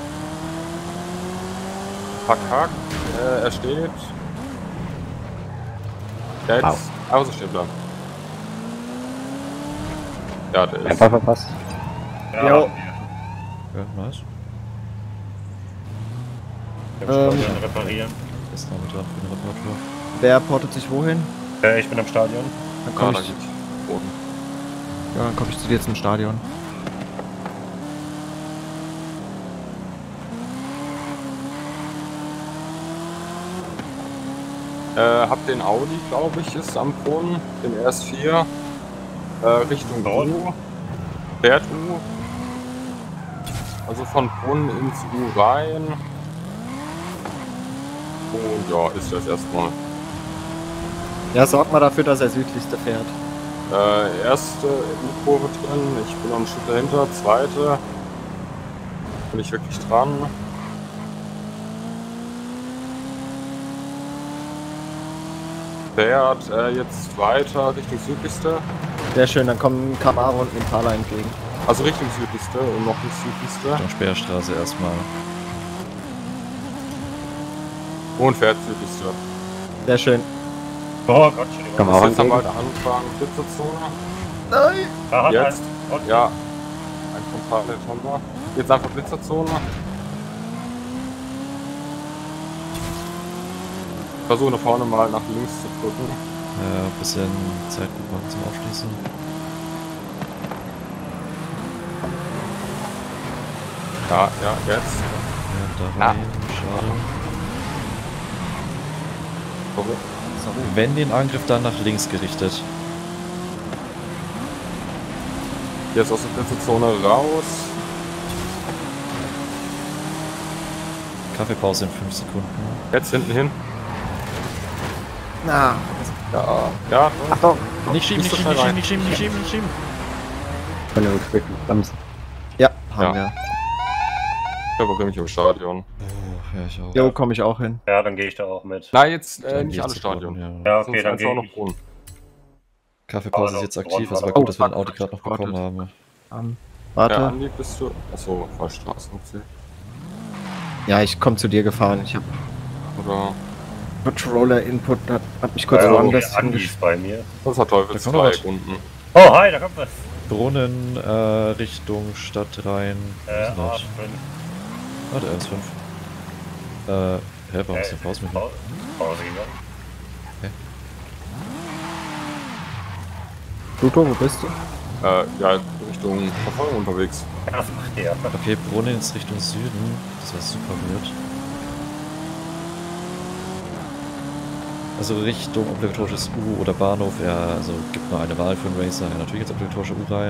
Verkackt. Äh, er steht. Ja, jetzt. Au. Aber so stehen bleiben. Ja, der ist. Einfach verpasst. Ja, Jo. Ja, nice. im Ähm. Stadion reparieren. Ist noch mit dran für den Reparatur. Wer portet sich wohin? Äh, ich bin im Stadion. Dann Ja, komme da ich, geht's. Boden. ja, dann komm ich zu dir zum Stadion. Äh, hab den Audi, glaube ich, ist am Brunnen, den R S vier, äh, Richtung Dort? U, fährt U, also von Brunnen ins U rein. Und ja, ist das erstmal. Ja, sorg mal dafür, dass er südlichste fährt. Äh, erste U-Kurve drin, ich bin noch ein Stück dahinter, zweite, bin ich wirklich dran. Fährt äh, jetzt weiter Richtung südlichste. Sehr schön, dann kommen Camaro und Impala entgegen. Also Richtung südlichste und noch nicht südlichste. Richtung Speerstraße erstmal. Und fährt südlichste. Sehr schön. Oh Gott, Entschuldigung. Komm Das auch ist jetzt am entgegen. bald Anfang Blitzerzone. Nein! Da hat Jetzt. ein- okay. Ja, ein Frontal schon mal. Jetzt einfach Blitzerzone. Versuche nach vorne mal nach links zu drücken. Ja, ein bisschen Zeit gebraucht zum Aufschließen. Ja, ja, jetzt. Ja, da Ah. rein. Schade. Sorry. Wenn den Angriff dann nach links gerichtet. Jetzt aus der Blitzerzone raus. Kaffeepause in fünf Sekunden. Jetzt hinten hin. Na, Ja, ja. Achtung! Nicht schieben, Nicht nicht so schieben, schnell nicht schieben, nicht schieben, nicht schieben. Von der Rückweg bremsen. Ja, haben Ja. wir. Ich glaube, bin ich im Stadion. Oh, ja, ich auch. Jo, komme ich auch hin. Ja, dann gehe ich da auch mit. Nein, jetzt äh, Dann nicht geht's alle zu Stadion. Boden, Ja, ja. okay, Sonst dann kannst du auch gehe noch ich. Brunnen. Kaffeepause Oh, ist jetzt da- aktiv, ist oh, aber gut, dass wir den fuck, Audi gerade noch wartet. bekommen haben. Ähm, Ja, warte. Andi, bist du. Achso, Fallstraße, okay. Ja, ich komme zu dir gefahren. Ich habe Oder. Controller Input, hat, hat mich kurz Oh, woanders der Andi hingesch- ist bei mir. Das hat Teufels Da kommt noch was. zwei unten. Oh, hi, da kommt was. Brunnen, äh, Richtung Stadt rein. Äh, Wo ist denn A das? fünf. Ah, der eins fünf. Äh, hä, warum ist der Pause mit mir? Pause, Pause gegangen. Pluto, wo bist du? Äh, ja, Richtung Verfolgung unterwegs. Ja, das macht der. Okay, Brunnen ist Richtung Süden. Das war super weird. Also Richtung obligatorisches U oder Bahnhof, ja, also gibt nur eine Wahl für einen Racer. Ja, natürlich jetzt obligatorische U rein.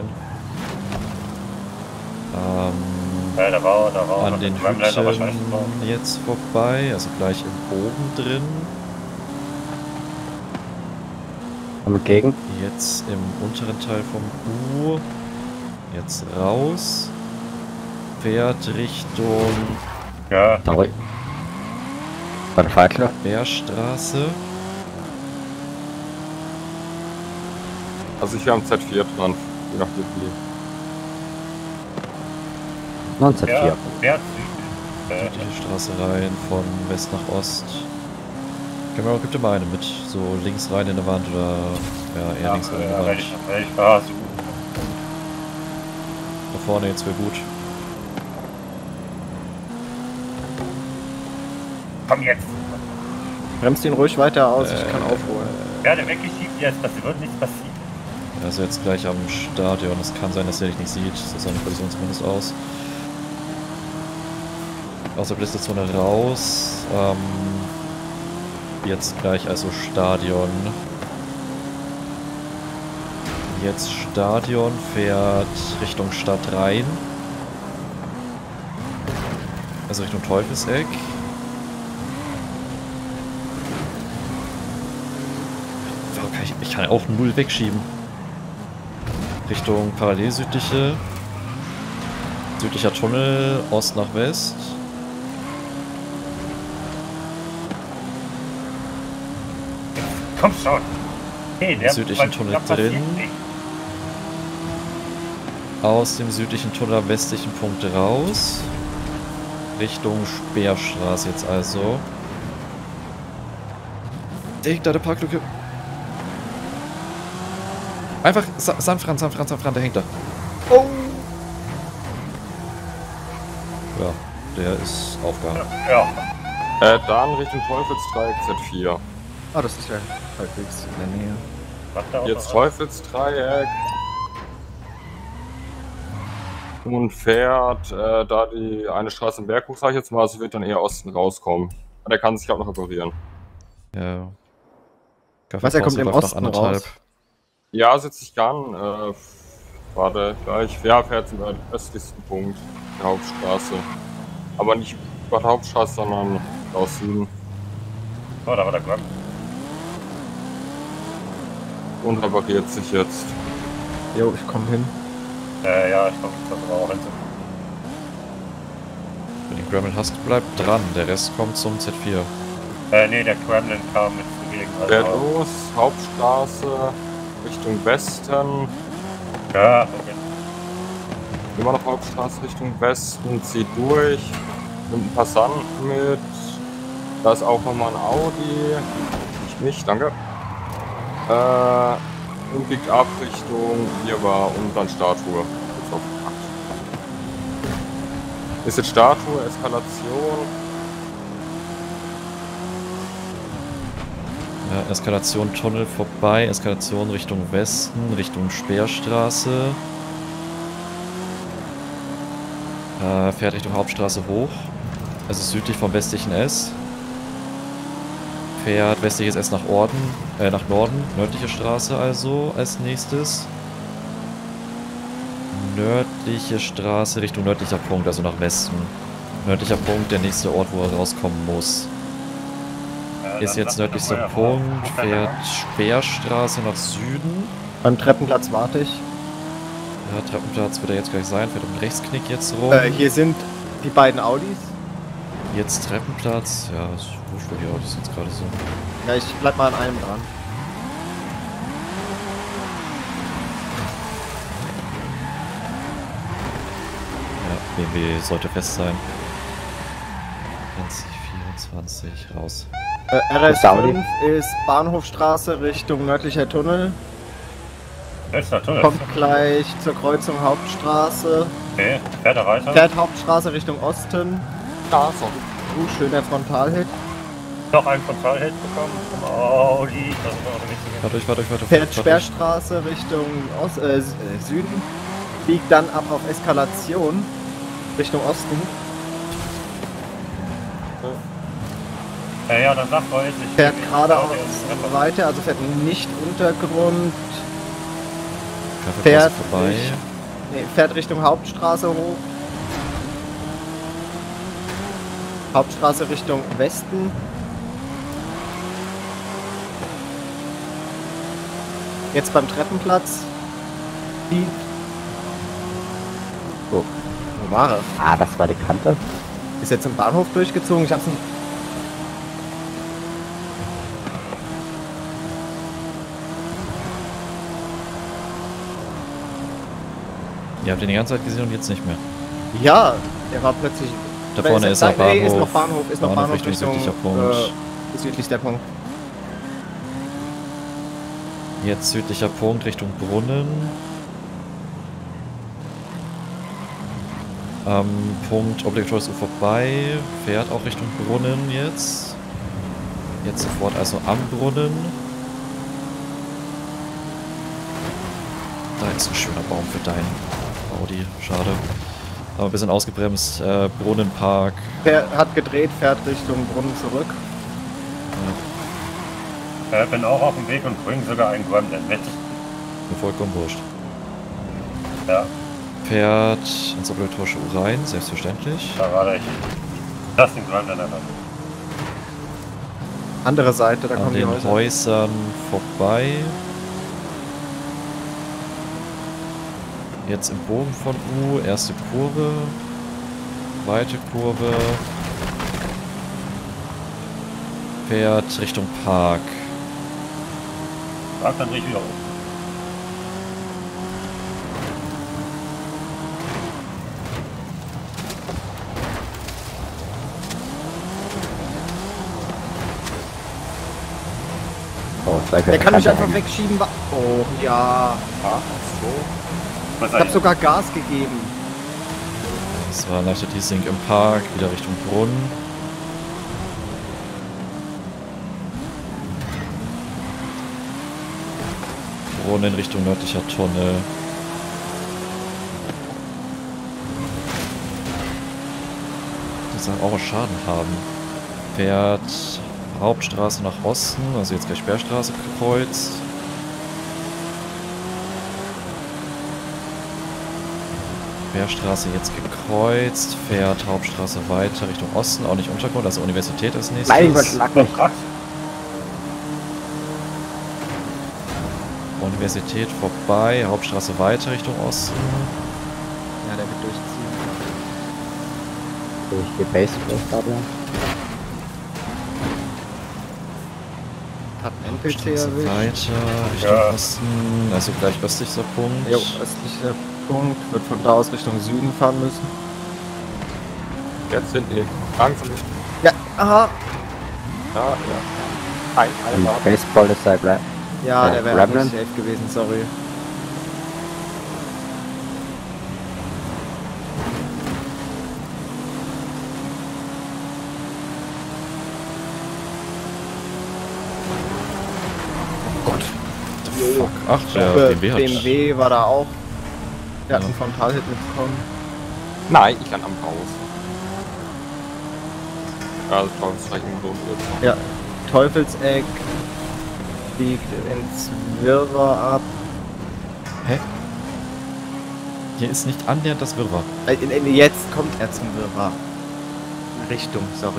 Ähm, Ja, da war, da war an den beim Länder wahrscheinlich Hütten noch. jetzt vorbei, also gleich im Bogen drin. Komm entgegen. Jetzt im unteren Teil vom U. Jetzt raus. Fährt Richtung Ja, Sorry. War der Falkler? Bärstraße. Also ich wäre am Z vier dran, je nachdem wie. neunzehn ja, vier. fährt Süden. Äh, Die Straße rein von West nach Ost. Camaro gibt immer eine mit. So links rein in der Wand oder ja, eher ja, links rein in ja, der wenn Wand. ich, wenn ich war, so. Da vorne jetzt wäre gut. Komm jetzt. Bremst ihn ruhig weiter aus, ich kann aufholen. Ja, der weggeschiebt jetzt, das wird nichts passieren. Also jetzt gleich am Stadion. Es kann sein, dass er dich nicht sieht. So sah die Kollision zumindest aus. Aus der Blitzerzone raus. Ähm, jetzt gleich also Stadion. Jetzt Stadion fährt Richtung Stadt rein. Also Richtung Teufelseck. Okay, ich, ich kann auch null wegschieben. Richtung parallel südliche. Südlicher Tunnel, Ost nach West. Komm schon. Hey, der Südlichen Tunnel drin. Aus dem südlichen Tunnel am westlichen Punkt raus. Richtung Speerstraße jetzt also. Direkt da der Parklücke. Einfach sa sanft ran, sanft ran, sanft ran, der hängt da. Oh! Ja, der ist aufgehangen. Ja. Äh, dann Richtung Teufelsdreieck Z vier. Ah, das ist ja halbwegs in der Nähe. Macht er auch Jetzt noch Teufelsdreieck. Und fährt äh, da die eine Straße im Berg hoch, sag ich jetzt mal, also wird dann eher Osten rauskommen. Und er kann sich auch noch reparieren. Ja. Was, er kommt im Osten raus? Ja, setzt sich an. Äh, warte, gleich. Ja, fährt zum östlichsten Punkt der Hauptstraße. Aber nicht über der Hauptstraße, sondern aus Süden. Oh, da war der Grab. Und repariert sich jetzt. Jo, ich komm hin. Äh, ja, ich glaube, das war auch hinter. Wenn du den Gremlin hast, bleib dran. Der Rest kommt zum Z vier. Äh, nee, der Gremlin kam mit zugegen. Fährt los, Hauptstraße, Richtung Westen. Ja, okay. Immer noch Hauptstraße Richtung Westen, zieht durch. Nimmt einen Passanten mit. Da ist auch nochmal ein Audi. Ich nicht, danke. Äh, und biegt ab Richtung hier war und dann Statue. Jetzt auf acht. Ist jetzt Statue, Eskalation. Ja, Eskalation Tunnel vorbei, Eskalation Richtung Westen, Richtung Speerstraße. Äh, fährt Richtung Hauptstraße hoch, also südlich vom westlichen S. Fährt westliches S nach Orden, äh, nach Norden, nördliche Straße also als nächstes. Nördliche Straße Richtung nördlicher Punkt, also nach Westen. Nördlicher Punkt, der nächste Ort, wo er rauskommen muss. Äh, Ist jetzt nördlichster Punkt, fährt Speerstraße nach Süden. Beim Treppenplatz warte ich. Ja, Treppenplatz wird er jetzt gleich sein, fährt um den Rechtsknick jetzt rum. Äh, hier sind die beiden Audis. Jetzt Treppenplatz, ja, ist wurscht, wo die Autos jetzt gerade sind. Ja, ich bleib mal an einem dran. Ja, B M W sollte fest sein. zwanzig vierundzwanzig, raus. Äh, R S fünf ist Bahnhofstraße Richtung nördlicher Tunnel. Letzter Tunnel. Kommt gleich zur Kreuzung Hauptstraße. Okay, fährt er weiter? Fährt Hauptstraße Richtung Osten. Da, so. Uh, schöner Frontalhit. Noch einen Frontalhit bekommen vom Audi. Das ist auch nicht so. Warte euch, warte euch, warte euch. Fährt warte euch. Sperrstraße Richtung Ost, äh, Süden. Biegt dann ab auf Eskalation Richtung Osten. Ja, ja, dann sag mal jetzt. ich- Fährt ich- geradeaus ich- weiter, also fährt nicht Untergrund. Kaffeepause Fährt vorbei. nicht- Nee, fährt Richtung Hauptstraße hoch. Hauptstraße Richtung Westen. Jetzt beim Treppenplatz. Die. Wo? Wo war er? Ah, das war die Kante. Ist jetzt im Bahnhof durchgezogen. Ich hab's nicht. Ihr habt ihn die ganze Zeit gesehen und jetzt nicht mehr. Ja, der war plötzlich. Da vorne ist er Nein, Bahnhof. nee, ist noch Bahnhof, ist noch Bahnhof Bahnhof, Richtung Richtung, südlicher Punkt. Äh, südlich der Punkt. Jetzt südlicher Punkt Richtung Brunnen. Am Punkt obligatorisches U vorbei. Fährt auch Richtung Brunnen jetzt. Jetzt sofort also am Brunnen. Da ist ein schöner Baum für deinen Audi. Schade. Aber ein bisschen ausgebremst. Äh, Brunnenpark. Der hat gedreht, fährt Richtung Brunnen zurück. Äh, bin auch auf dem Weg und bringe sogar einen Gremlin mit. Mir vollkommen wurscht. Ja, Fährt ins obligatorische U rein, selbstverständlich. da war ich. Lass den Gremlin einfach. Andere Seite, da an kommen die den Häuser. Häusern vorbei. Jetzt im Bogen von U, erste Kurve, weite Kurve, fährt Richtung Park. Park dann richtig wieder um. Oh, gleich Der wird kann mich Kante einfach hängen. wegschieben. wa- Oh, ja. Ach so. Was Ich hab sogar Gas gegeben. Das war leichter Teasing im Park, wieder Richtung Brunnen. Brunnen in Richtung nördlicher Tunnel. Das soll auch Schaden haben. Fährt Hauptstraße nach Osten, also jetzt gleich Sperrstraße gekreuzt. Sperrstraße jetzt gekreuzt, fährt Hauptstraße weiter Richtung Osten, auch nicht Untergrund, also Universität als nächstes. Mein Gott, lag mich. krass. Universität vorbei, Hauptstraße weiter Richtung Osten. Ja, der wird durchziehen. Ich gehe Base Fabian. Hat einen N P C Straße erwischt. weiter Richtung Ja. Osten, also gleich östlichster Punkt. Jo, östlicher Punkt. Wird von da aus Richtung Süden fahren müssen. Jetzt hinten hier. Langsam. Ja, aha. Ja, ja. Ein, Im einmal. Baseball ist er bleibt. Ja, Ja, der wäre Revenant. nicht safe gewesen, sorry. Ach, der Äh, B M W hat. B M W war da auch. Der hat Ja. einen Frontalhit mitbekommen. Nein, ich kann am Haus. Ja, das war uns vielleicht ungelohnt wird. Ja, Teufelseck biegt ins Wirrwarr ab. Hä? Hier ist nicht annähernd das Wirrwarr. Äh, in- in- Jetzt kommt er zum Wirrwarr. Richtung, sorry.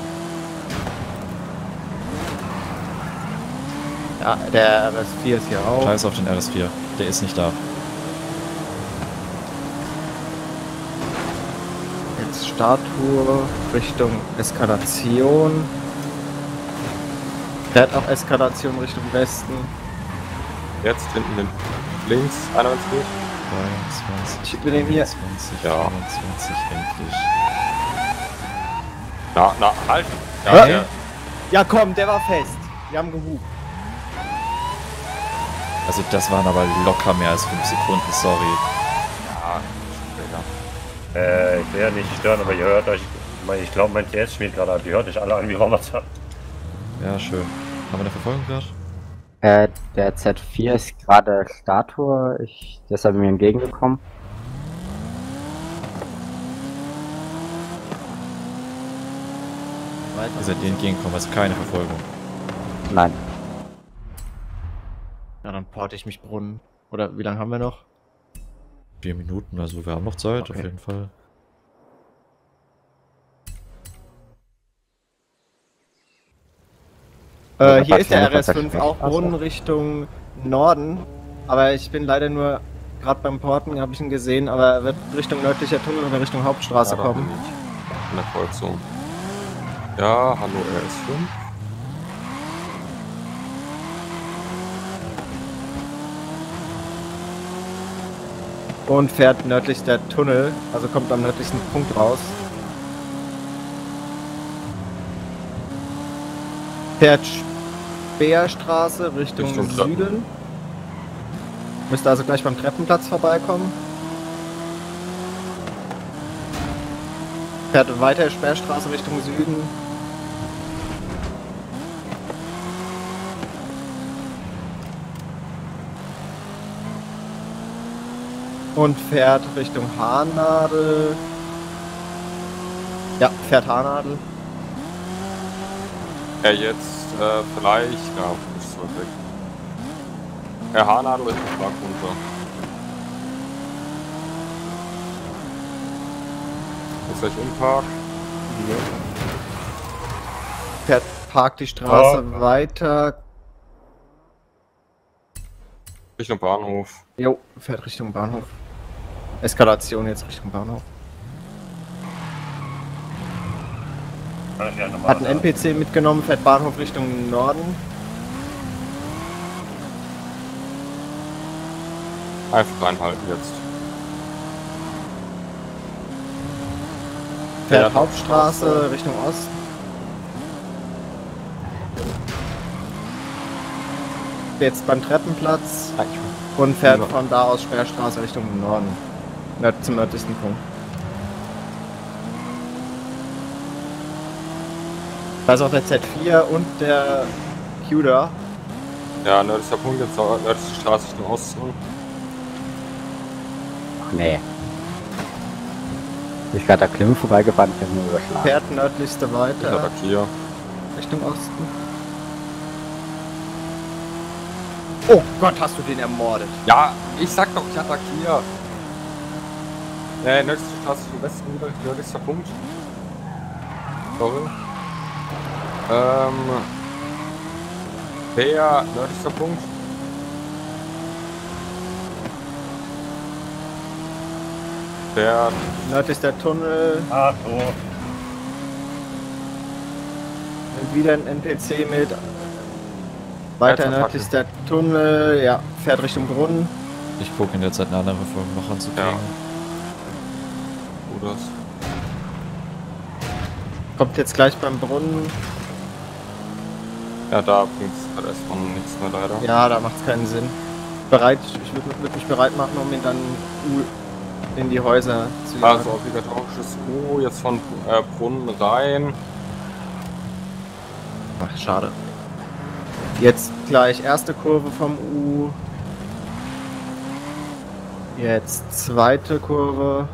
Ja, der R S vier ist hier auch. Scheiß auf den R S vier. Der ist nicht da. Jetzt Statue Richtung Eskalation. Der hat auch Eskalation Richtung Westen. Jetzt hinten hin. Links, einer ins Bild. zweiundzwanzig, Ich bin eben hier. zwanzig, Ja. fünfundzwanzig, endlich. Na, na, halt! Ja, Hä? der, Ja komm, der war fest. Wir haben gehupt. Also das waren aber locker mehr als fünf Sekunden, sorry. ja, später. Äh, ich will ja nicht stören, aber ihr hört euch. Ich glaube, mein T S spielt gerade ab. Ihr hört euch alle an wie Roboter. Ja, schön. Haben wir eine Verfolgung gerade? Äh, der Z vier ist gerade Statue. Ich, der ist aber mir entgegengekommen. Ihr seid denen entgegengekommen, also keine Verfolgung. Nein. Ja, dann porte ich mich Brunnen. Oder wie lange haben wir noch? Vier Minuten, also wir haben noch Zeit, Okay. auf jeden Fall. Ja, Äh, hier ist der Patient R S von fünf der auch Straße. Brunnen Richtung Norden. Aber ich bin leider nur, gerade beim Porten habe ich ihn gesehen, aber er wird Richtung nördlicher Tunnel oder Richtung Hauptstraße Ja, da bin kommen. ich. In der Kreuzung. Ja, hallo R S fünf. Und fährt nördlich der Tunnel, also kommt am nördlichsten Punkt raus. Fährt Speerstraße Richtung, Richtung Treppen. Süden. Müsste also gleich beim Treppenplatz vorbeikommen. Fährt weiter Speerstraße Richtung Süden. Und fährt Richtung Haarnadel. Ja, fährt Haarnadel. Ja, jetzt äh, vielleicht. Ja, ist so weg. Herr Haarnadel ist ein Schlag runter. Ist gleich im Park. Fährt parkt die Straße Oh. weiter. Richtung Bahnhof. Jo, fährt Richtung Bahnhof. Eskalation jetzt Richtung Bahnhof. Kann ich ja nochmal Hat einen sagen. N P C mitgenommen, fährt Bahnhof Richtung Norden. Einfach reinhalten jetzt. Fährt Ja, Hauptstraße Richtung Osten. Jetzt beim Treppenplatz und fährt Ja. von da aus Sperrstraße Richtung Norden. Nord zum nördlichsten Punkt. Da ist auch der Z vier und der Q da. Ja, nördlichster Punkt, jetzt nördliche Straße Richtung Osten. Ach nee. Ich bin gerade da Klimme vorbeigefahren, ich hab nur überschlagen. Fährt nördlichste Ich weiter attackiere. Richtung Osten. Oh Gott, hast du den ermordet. Ja, ich sag doch, ich attackiere. Äh, nördlichste Straße Richtung Westen, nördlichster Punkt. Sorry. Ähm. Der nördlichster Punkt. Der Nördlichster Tunnel. Ah, so. Nimmt wieder ein N P C mit. Weiter Attacke. nördlichster Tunnel. Ja, fährt Richtung Brunnen. Ich gucke in der Zeit eine andere Verfolgung noch anzukriegen. Ja. Oder Kommt jetzt gleich beim Brunnen. ja, da bringt es halt erstmal nichts mehr leider. Ja, da macht es keinen Sinn. Bereit, ich würde würd mich bereit machen, um ihn dann in die Häuser zu jagen. Also obligatorisches U, jetzt von äh, Brunnen rein. Ach, schade. Jetzt gleich erste Kurve vom U. Jetzt zweite Kurve.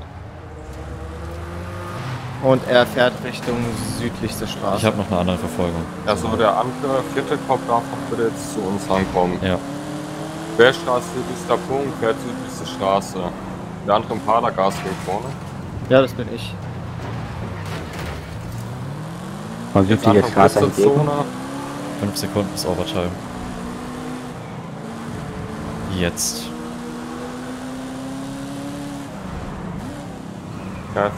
Und er fährt Richtung südlichste Straße. Ich habe noch eine andere Verfolgung. Also der andere, vierte Kopf darf noch bitte jetzt zu uns rankommen. Ja. Querstraße, südlichster Punkt, quer südlichste Straße. Der andere im Padergas geht vorne. Ja, das bin ich. Von Jetzt südlicher Anfang Straße entgegen. Blitzerzone. fünf Sekunden bis Overtime. Jetzt. Ja.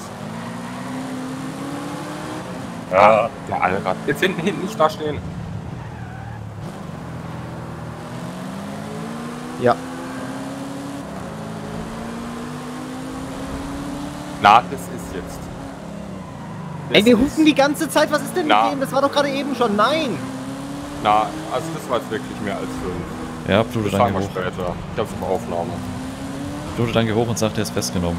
Ja, Der Allrad. Jetzt hinten, hinten nicht da stehen. Ja. Na, das ist jetzt. Das Ey, wir ist- hupen die ganze Zeit. Was ist denn Na. mit dem? Das war doch gerade eben schon. Nein! Na, also das war jetzt wirklich mehr als fünf. Ja, Pluto, Das sagen dann wir geh hoch. später. Ich hab's auf Aufnahme. Pluto, dann geh hoch und sagt, er ist festgenommen.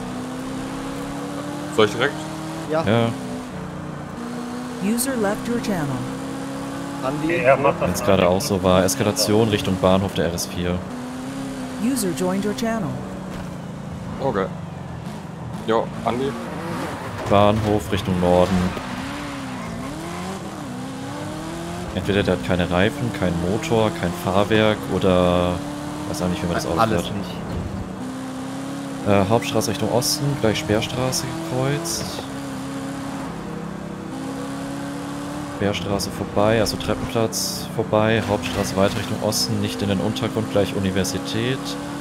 Soll ich direkt? Ja, Ja, User left your channel. Andi. er macht das. wenn es gerade auch so war. Eskalation Richtung Bahnhof der R S vier. User joined your channel. Okay. Jo, Andi. Bahnhof Richtung Norden. Entweder der hat keine Reifen, keinen Motor, kein Fahrwerk oder weiß auch nicht, wie man das Alles auffährt. nicht. Äh, Hauptstraße Richtung Osten, gleich Sperrstraße gekreuzt. Sperrstraße vorbei, also Treppenplatz vorbei, Hauptstraße weiter Richtung Osten, nicht in den Untergrund, gleich Universität.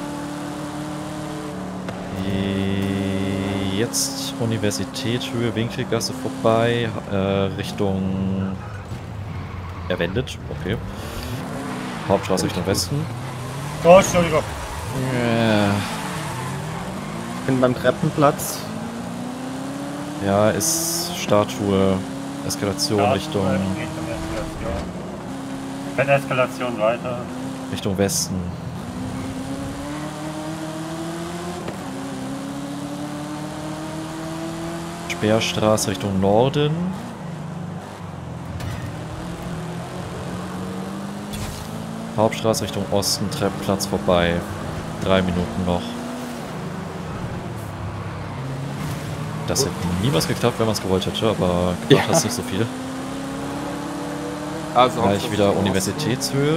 Jetzt Universität, Höhe Winkelgasse vorbei, äh, Richtung... Er wendet, okay. Hauptstraße Richtung Westen. Oh, Entschuldigung. Ja. Bin beim Treppenplatz. Ja, ist Statue, Eskalation Ja, Richtung, äh, Richtung Eskalation. Wenn Eskalation weiter. Richtung Westen. Sperrstraße Richtung Norden. Hauptstraße Richtung Osten, Treppenplatz vorbei. Drei Minuten noch. Das hätte niemals geklappt, wenn man es gewollt hätte, aber geklappt Ja. hat es nicht so viel. Also Gleich Hauptstraße wieder Richtung Universitätshöhe.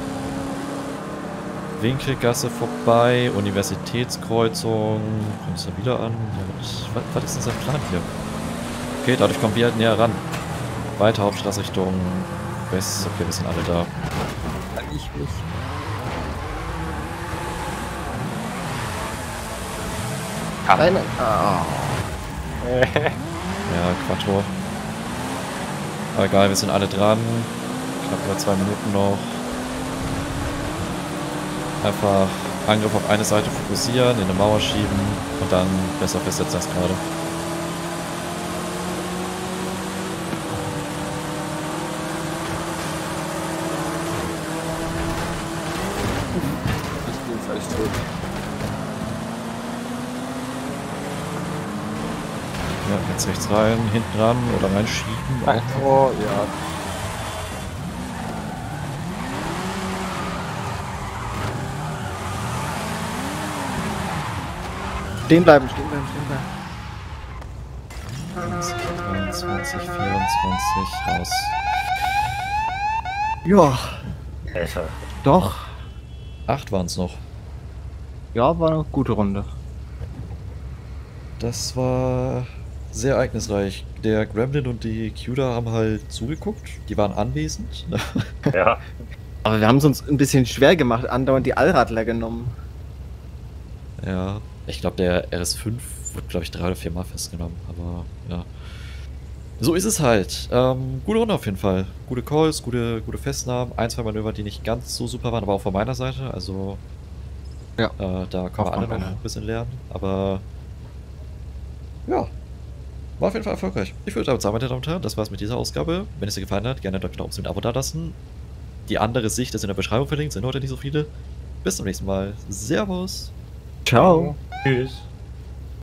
Winkelgasse vorbei, Universitätskreuzung. Kommst du wieder an? Ja, was, was ist denn sein Plan hier? Okay, dadurch kommen wir halt näher ran. Weiter Hauptstraße Richtung West. Okay, wir sind alle da. Kann ich nicht. Nein, oh. Ja, Quattro. Aber egal, wir sind alle dran. Knapp über zwei Minuten noch. Einfach Angriff auf eine Seite fokussieren, in eine Mauer schieben und dann besser festsetzen als gerade. Ich bin jetzt echt tot. Ja, jetzt rechts rein, hinten ran oder reinschieben. Oh, ja. Stehen bleiben, stehen bleiben, stehen bleiben. dreiundzwanzig, vierundzwanzig, raus. Ja, Alter. doch. Acht waren es noch. Ja, war eine gute Runde. Das war sehr ereignisreich. Der Gremlin und die Cuda haben halt zugeguckt. Die waren anwesend. Ja. Aber wir haben es uns ein bisschen schwer gemacht, andauernd die Allradler genommen. Ja. Ich glaube, der R S fünf wurde, glaube ich, drei oder vier Mal festgenommen. Aber ja. So ist es halt. Ähm, gute Runde auf jeden Fall. Gute Calls, gute, gute Festnahmen. Ein, zwei Manöver, die nicht ganz so super waren, aber auch von meiner Seite. Also Ja. äh, da kann Auch man alle von noch meiner. ein bisschen lernen. Aber ja. War auf jeden Fall erfolgreich. Ich würde damit sagen, meine Damen und Herren, das war's mit dieser Ausgabe. Wenn es dir gefallen hat, gerne Daumen nach oben, ein Abo da lassen. Die andere Sicht ist in der Beschreibung verlinkt, sind heute nicht so viele. Bis zum nächsten Mal. Servus. Ciao. Tschüss.